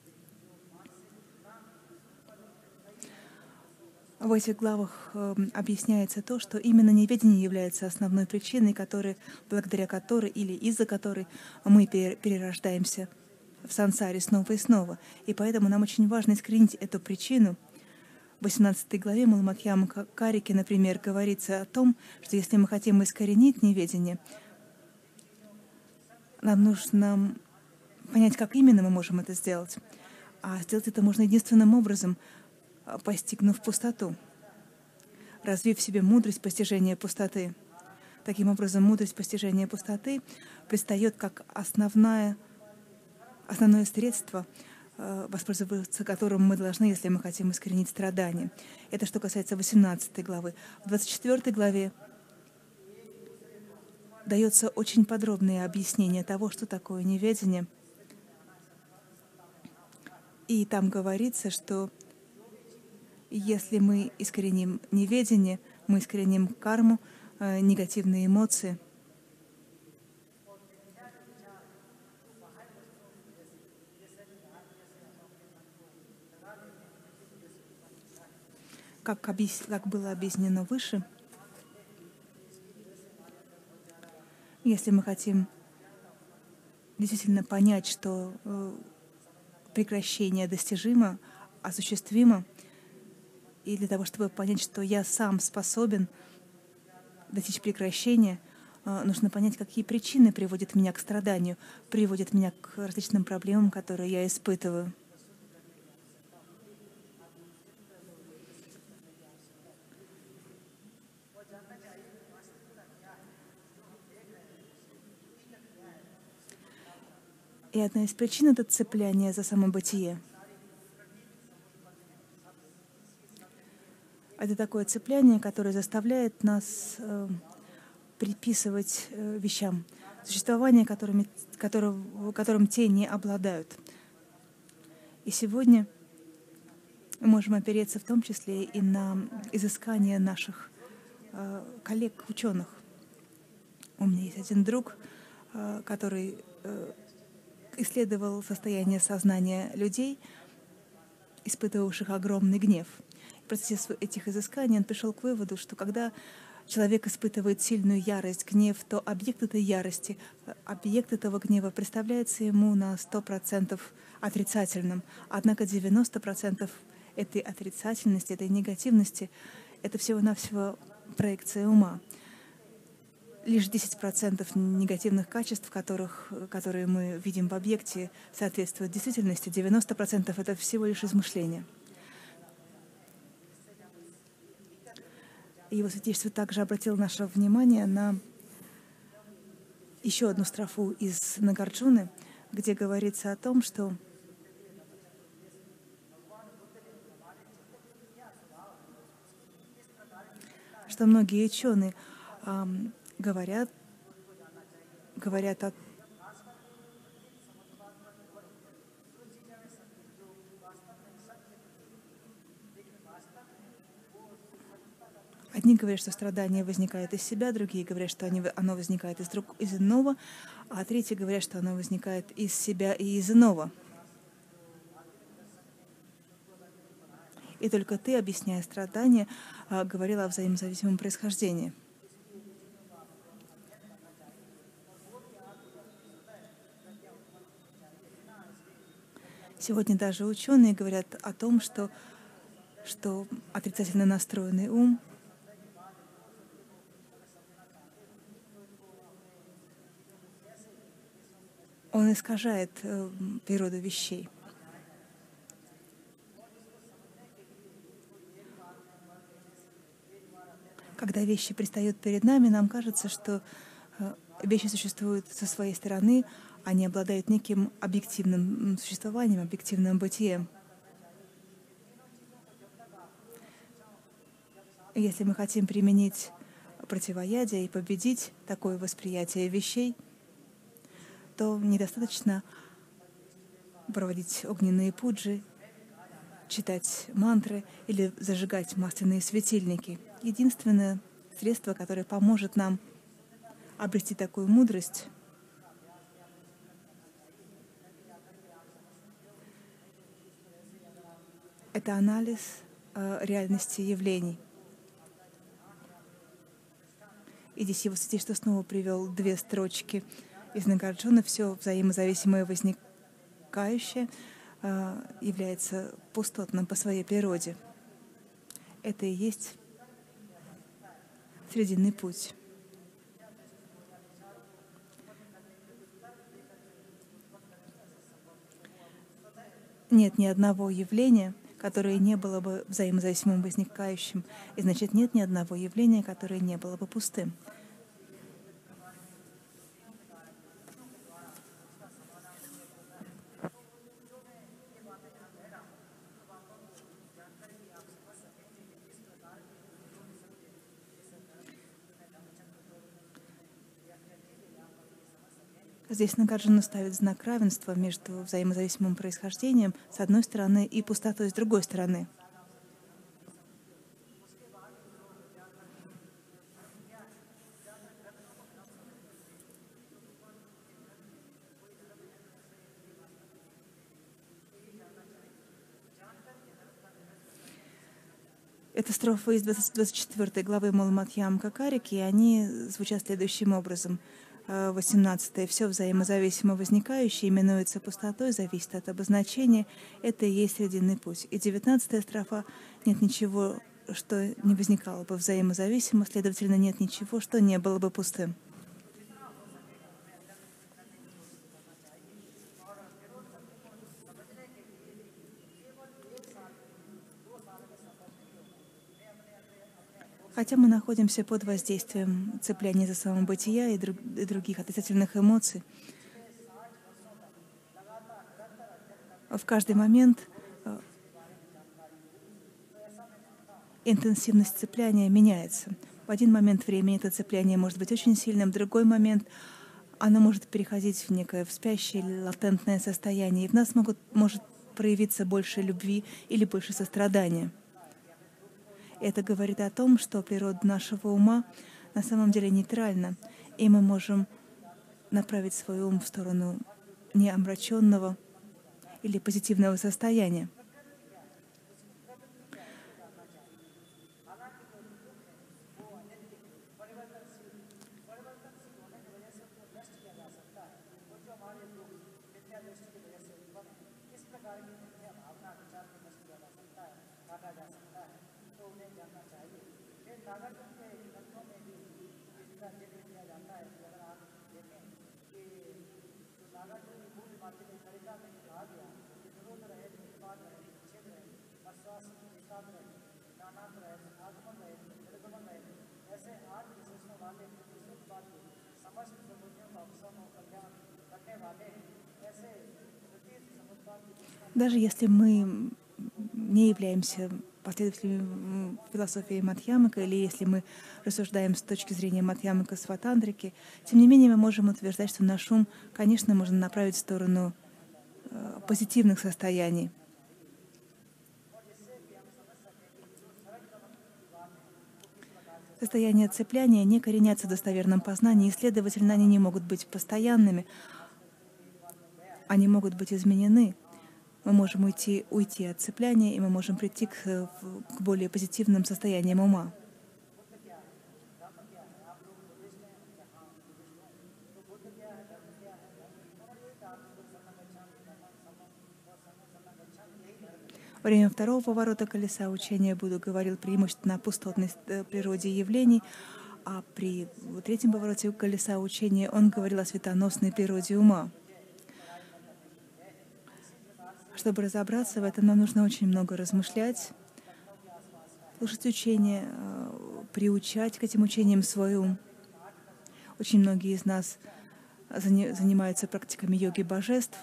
В этих главах э, объясняется то, что именно неведение является основной причиной, которой, благодаря которой или из-за которой мы перерождаемся в сансаре снова и снова. И поэтому нам очень важно искоренить эту причину. В восемнадцатой главе Монматьямы Карики, например, говорится о том, что если мы хотим искоренить неведение, нам нужно понять, как именно мы можем это сделать. А сделать это можно единственным образом — постигнув пустоту, развив в себе мудрость постижения пустоты. Таким образом, мудрость постижения пустоты предстает как основное, основное средство, воспользоваться которым мы должны, если мы хотим искоренить страдания. Это что касается восемнадцатой главы. В двадцать четвёртой главе дается очень подробное объяснение того, что такое неведение. И там говорится, что если мы искореним неведение, мы искореним карму, э, негативные эмоции. Как, объяс... как было объяснено выше, если мы хотим действительно понять, что э, прекращение достижимо, осуществимо, и для того, чтобы понять, что я сам способен достичь прекращения, нужно понять, какие причины приводят меня к страданию, приводят меня к различным проблемам, которые я испытываю. И одна из причин — это цепляние за самобытие. Это такое цепляние, которое заставляет нас э, приписывать э, вещам существование, которыми, которым, которым те не обладают. И сегодня мы можем опереться в том числе и на изыскания наших э, коллег-ученых. У меня есть один друг, э, который э, исследовал состояние сознания людей, испытывавших огромный гнев. В процессе этих изысканий он пришел к выводу, что когда человек испытывает сильную ярость, гнев, то объект этой ярости, объект этого гнева представляется ему на сто процентов отрицательным. Однако девяносто процентов этой отрицательности, этой негативности — это всего-навсего проекция ума. Лишь десять процентов негативных качеств, которых, которые мы видим в объекте, соответствуют действительности. девяносто процентов — это всего лишь измышления. Его святейшество также обратил наше внимание на еще одну строфу из Нагарджуны, где говорится о том, что что многие ученые эм, говорят, говорят о Одни говорят, что страдание возникает из себя, другие говорят, что они, оно возникает из, друг, из иного, а третьи говорят, что оно возникает из себя и из иного. И только ты, объясняя страдания, говорила о взаимозависимом происхождении. Сегодня даже ученые говорят о том, что, что отрицательно настроенный ум он искажает э, природу вещей. Когда вещи предстают перед нами, нам кажется, что э, вещи существуют со своей стороны, они обладают неким объективным существованием, объективным бытием. Если мы хотим применить противоядие и победить такое восприятие вещей, то недостаточно проводить огненные пуджи, читать мантры или зажигать масляные светильники. Единственное средство, которое поможет нам обрести такую мудрость, это анализ э, реальности явлений. И здесь его святейшество снова привел две строчки из Нагарджуны. Все взаимозависимое возникающее э, является пустотным по своей природе. Это и есть срединный путь. Нет ни одного явления, которое не было бы взаимозависимым возникающим, и значит, нет ни одного явления, которое не было бы пустым. Здесь Нагарджуна ставит знак равенства между взаимозависимым происхождением с одной стороны и пустотой с другой стороны. Это строфы из двадцать четвёртой главы Муламадхьямка Карики, и они звучат следующим образом. восемнадцатая. Все взаимозависимо возникающее именуется пустотой, зависит от обозначения. Это и есть срединный путь. И девятнадцатая строфа. Нет ничего, что не возникало бы взаимозависимо, следовательно, нет ничего, что не было бы пустым. Хотя мы находимся под воздействием цепляния за самобытия и, друг, и других отрицательных эмоций, в каждый момент интенсивность цепляния меняется. В один момент времени это цепляние может быть очень сильным, в другой момент оно может переходить в некое в спящее или латентное состояние, и в нас могут, может проявиться больше любви или больше сострадания. Это говорит о том, что природа нашего ума на самом деле нейтральна, и мы можем направить свой ум в сторону неомраченного или позитивного состояния. Даже если мы не являемся последователями философии Мадхьямака, или если мы рассуждаем с точки зрения Мадхьямака Сватантрики, тем не менее мы можем утверждать, что наш ум, конечно, можно направить в сторону э, позитивных состояний. Состояния цепляния не коренятся в достоверном познании, и, следовательно, они не могут быть постоянными, они могут быть изменены. Мы можем уйти, уйти от цепляния, и мы можем прийти к, к более позитивным состояниям ума. Во время второго поворота колеса учения Будда говорил преимущественно о пустотной природе явлений, а при третьем повороте колеса учения он говорил о светоносной природе ума. Чтобы разобраться в этом, нам нужно очень много размышлять, слушать учения, приучать к этим учениям свой ум. Очень многие из нас занимаются практиками йоги божеств.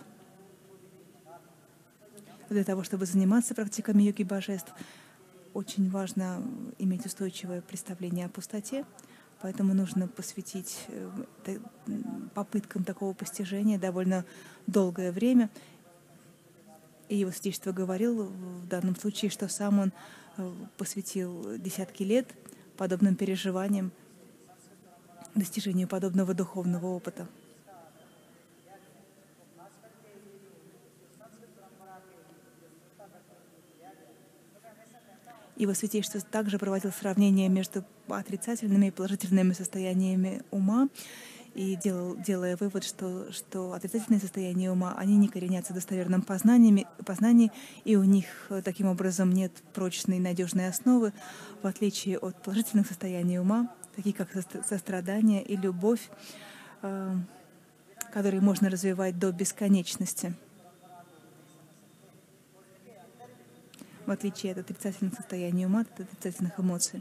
Для того, чтобы заниматься практиками йоги божеств, очень важно иметь устойчивое представление о пустоте, поэтому нужно посвятить попыткам такого постижения довольно долгое время. И его святейшество говорил в данном случае, что сам он посвятил десятки лет подобным переживаниям, достижению подобного духовного опыта. Его святейшество также проводил сравнение между отрицательными и положительными состояниями ума и делал, делая вывод, что, что отрицательные состояния ума, они не коренятся в достоверном познании, познании, и у них таким образом нет прочной и надежной основы, в отличие от положительных состояний ума, такие как сострадание и любовь, э, которые можно развивать до бесконечности. В отличие от отрицательных состояний ума, от отрицательных эмоций.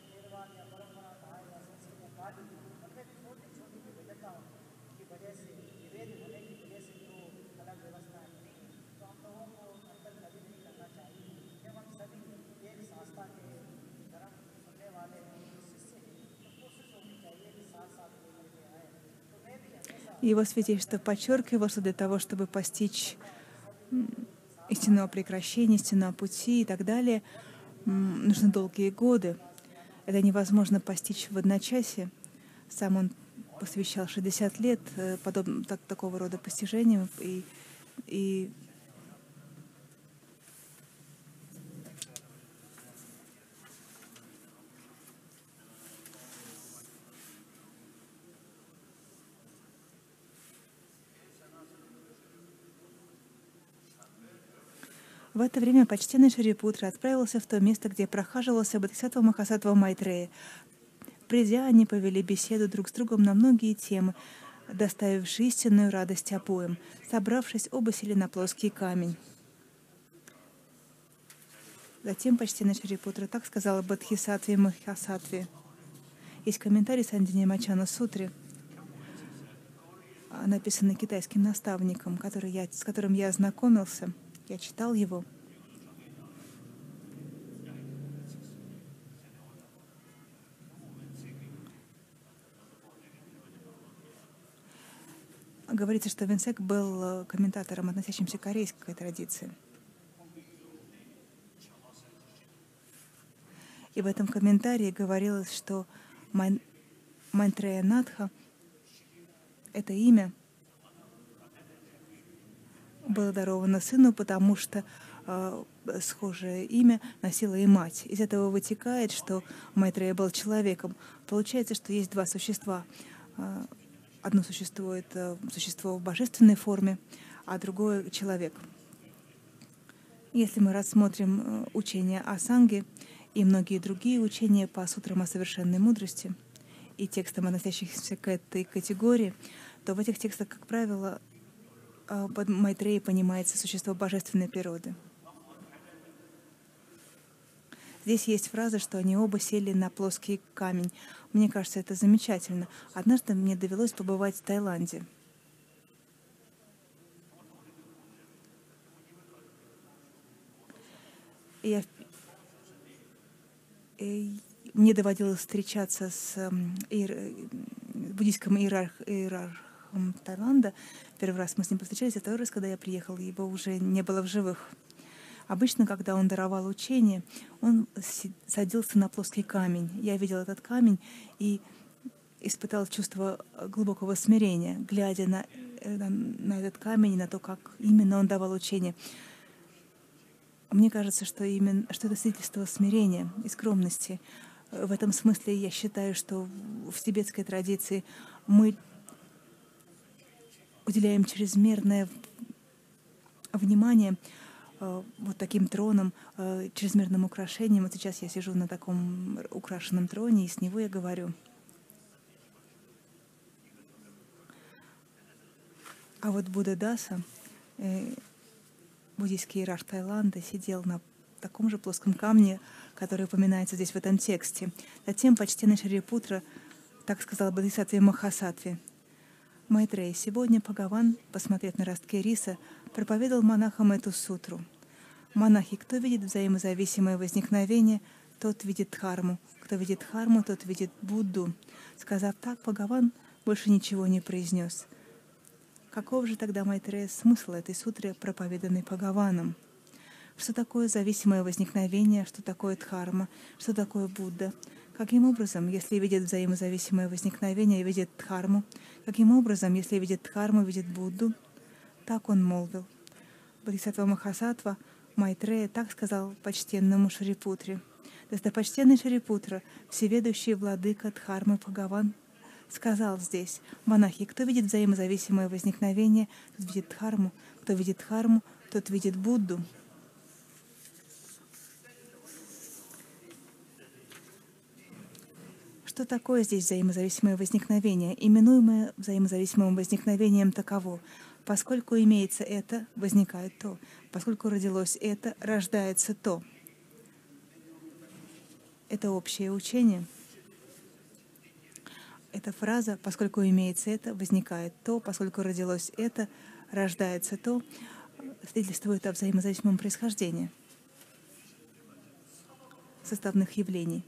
Его святейшество подчеркивало, что для того, чтобы постичь истинного прекращения, истинного пути и так далее, нужны долгие годы. Это невозможно постичь в одночасье. Сам он посвящал шестьдесят лет подобным, так, такого рода постижениям. И, и в это время почтенный Шарипутра отправился в то место, где прохаживался Бодхисаттва Махасаттва Майтрея. Придя, они повели беседу друг с другом на многие темы, доставившие истинную радость обоим. Собравшись, оба сели на плоский камень. Затем почтенный Шарипутра так сказал Бодхисаттве Махасаттве. Есть комментарий Сандиньямачана Сутре, написанный китайским наставником, который я, с которым я ознакомился. Я читал его. Говорится, что Винсек был комментатором, относящимся к корейской традиции. И в этом комментарии говорилось, что Майтрея Натха — это имя было даровано сыну, потому что э, схожее имя носила и мать. Из этого вытекает, что Майтрея был человеком. Получается, что есть два существа. Э, одно существует э, существо в божественной форме, а другое — человек. Если мы рассмотрим э, учение о Санге и многие другие учения по сутрам о совершенной мудрости и текстам, относящихся к этой категории, то в этих текстах, как правило, под Майтреей понимается существо божественной природы. Здесь есть фраза, что они оба сели на плоский камень. Мне кажется, это замечательно. Однажды мне довелось побывать в Таиланде. И я... И мне доводилось встречаться с иер... буддийским иерарх... иерархом Таиланда. Первый раз мы с ним повстречались, а второй раз, когда я приехала, его уже не было в живых. Обычно, когда он даровал учение, он садился на плоский камень. Я видел этот камень и испытал чувство глубокого смирения, глядя на, на, на этот камень и на то, как именно он давал учение. Мне кажется, что, именно, что это свидетельство смирения и скромности. В этом смысле я считаю, что в тибетской традиции мы уделяем чрезмерное внимание э, вот таким троном, э, чрезмерным украшением. Вот сейчас я сижу на таком украшенном троне, и с него я говорю. А вот Будда Даса, э, буддийский иерарх Таиланда, сидел на таком же плоском камне, который упоминается здесь в этом тексте. Затем почтенный Шарипутра так сказал Бодхисаттве Махасаттве: «Майтрей, сегодня Бхагаван, посмотрев на ростки риса, проповедовал монахам эту сутру. Монахи, кто видит взаимозависимое возникновение, тот видит дхарму. Кто видит дхарму, тот видит Будду». Сказав так, Бхагаван больше ничего не произнес. Каков же тогда, Майтрея, смысл этой сутры, проповеданной Бхагаваном? Что такое зависимое возникновение, что такое дхарма, что такое Будда? Каким образом, если видит взаимозависимое возникновение, видит дхарму? Каким образом, если видит дхарму, видит Будду? Так он молвил. Бодхисаттва Махасаттва Майтрея так сказал почтенному Шарипутре. Достопочтенный Шарипутра, всеведущий владыка дхармы Бхагаван, сказал здесь: монахи, кто видит взаимозависимое возникновение, тот видит дхарму, кто видит дхарму, тот видит Будду. Что такое здесь взаимозависимое возникновение? Именуемое взаимозависимым возникновением таково: поскольку имеется это, возникает то. Поскольку родилось это, рождается то. Это общее учение. Эта фраза «поскольку имеется это, возникает то», «поскольку родилось это, рождается то» свидетельствует о взаимозависимом происхождении составных явлений.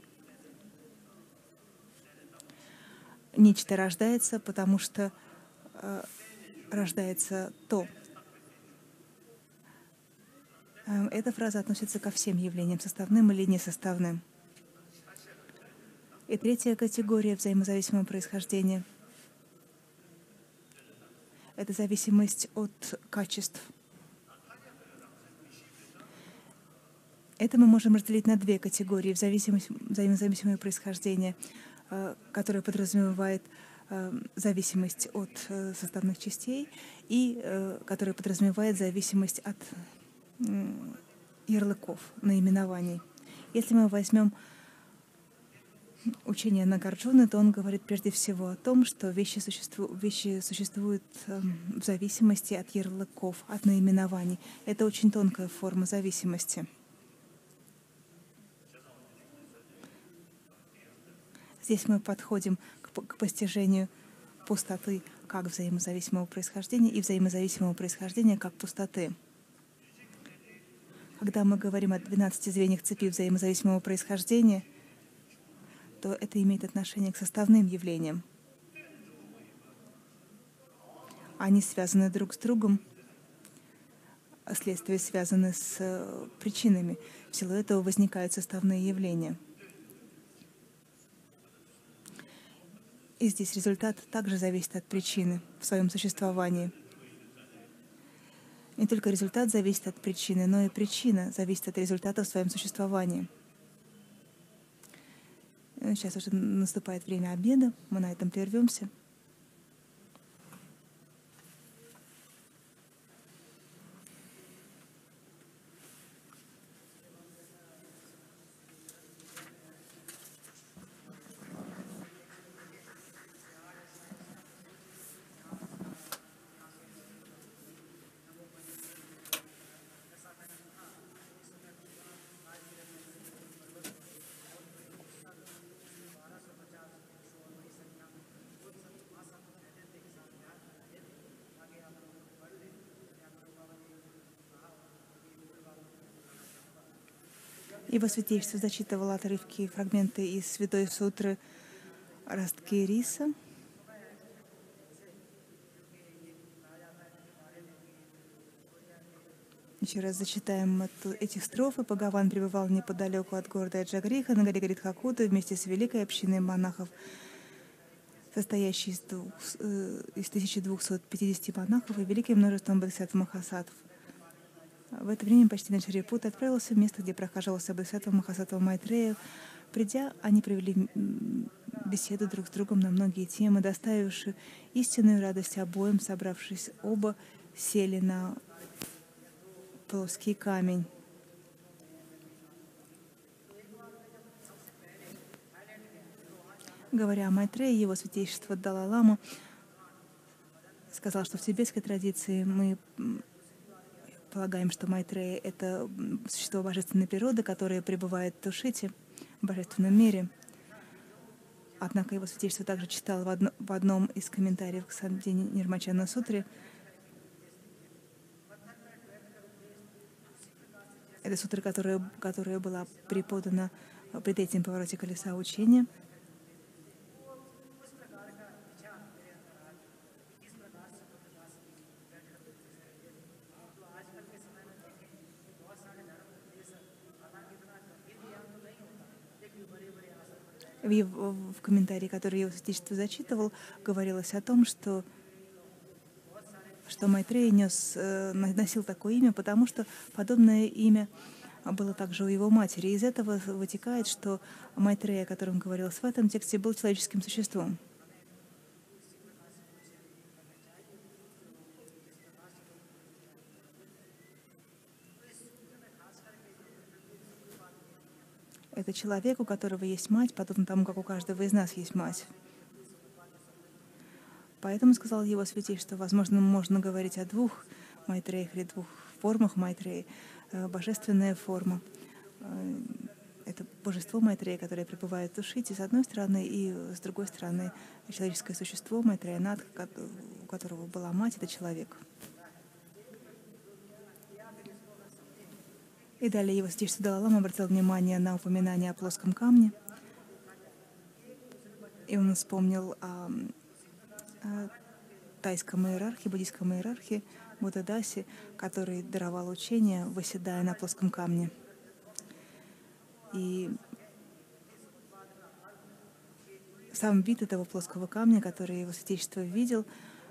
Нечто рождается, потому что э, рождается то. Э, эта фраза относится ко всем явлениям, составным или несоставным. И третья категория взаимозависимого происхождения — это зависимость от качеств. Это мы можем разделить на две категории: взаимозависимое происхождение, которое подразумевает зависимость от составных частей, и которое подразумевает зависимость от ярлыков, наименований. Если мы возьмем учение Нагарджуны, то он говорит прежде всего о том, что вещи, существу, вещи существуют в зависимости от ярлыков, от наименований. Это очень тонкая форма зависимости. Здесь мы подходим к, к постижению пустоты как взаимозависимого происхождения и взаимозависимого происхождения как пустоты. Когда мы говорим о двенадцати звеньях цепи взаимозависимого происхождения, то это имеет отношение к составным явлениям. Они связаны друг с другом, а следствия связаны с причинами. В силу этого возникают составные явления. И здесь результат также зависит от причины в своем существовании. Не только результат зависит от причины, но и причина зависит от результата в своем существовании. Сейчас уже наступает время обеда, мы на этом прервемся. Его святейшество зачитывал отрывки и фрагменты из Святой Сутры «Ростки риса». Еще раз зачитаем эту, эти строфы. Бхагаван пребывал неподалеку от города Аджагриха на горе Гридхакута вместе с великой общиной монахов, состоящей из, двух, э, из тысячи двухсот пятидесяти монахов и великим множеством бодхисаттв махасаттв. В это время почтенный Шарипутра отправился в место, где прохаживался бодхисаттва Махасаттва Майтрея. Придя, они провели беседу друг с другом на многие темы, доставившие истинную радость обоим. Собравшись, оба сели на плоский камень. Говоря о Майтрея, его святейшество Далай-лама сказал, что в тибетской традиции мы полагаем, что Майтрея — это существо божественной природы, которое пребывает в Тушите, в божественном мире. Однако его святейшество также читал в, одно, в одном из комментариев к Сандхи Нирмачана Сутре. Это сутра, которая, которая была преподана при третьем повороте колеса учения. В, его, в комментарии, который его святейшество зачитывал, говорилось о том, что, что Майтрея нес, носил такое имя, потому что подобное имя было также у его матери. Из этого вытекает, что Майтрея, о котором говорилось в этом тексте, был человеческим существом. Это человек, у которого есть мать, подобно тому, как у каждого из нас есть мать. Поэтому, сказал его святейшество, возможно, можно говорить о двух Майтреях или двух формах Майтреи. Божественная форма — это божество Майтрея, которое пребывает в Тушите, с одной стороны, и с другой стороны человеческое существо Майтрея Надха, у которого была мать, это человек. И далее его святейшество Далай-лама обратил внимание на упоминание о плоском камне. И он вспомнил о, о тайском иерархе, буддийском иерархе Буддадасе, который даровал учение, восседая на плоском камне. И сам вид этого плоского камня, который его святейшество видел,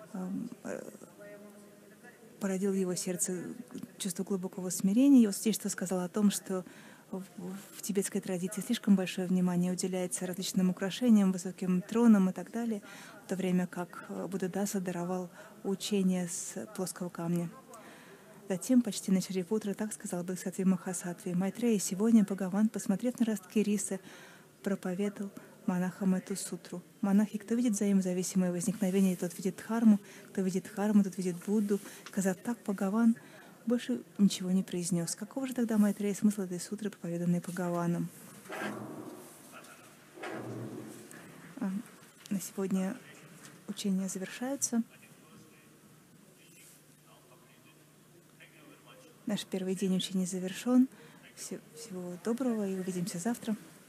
породил в его сердце чувство глубокого смирения. Его святейшество сказало о том, что в, в тибетской традиции слишком большое внимание уделяется различным украшениям, высоким тронам и так далее, в то время как Буддадаса даровал учение с плоского камня. Затем почтенный Шарипутра так сказал Бодхисаттве Махасаттве: «Майтрея, сегодня Бхагаван, посмотрев на ростки риса, проповедал монахам эту сутру. Монахи, кто видит взаимозависимое возникновение, тот видит дхарму, кто видит дхарму, тот видит Будду». Сказав так, Бхагаван больше ничего не произнес. Каков же тогда, Майтрея, смысл этой сутры, проповеданной Бхагаваном? На сегодня учения завершаются. Наш первый день учения завершен. Всего доброго и увидимся завтра.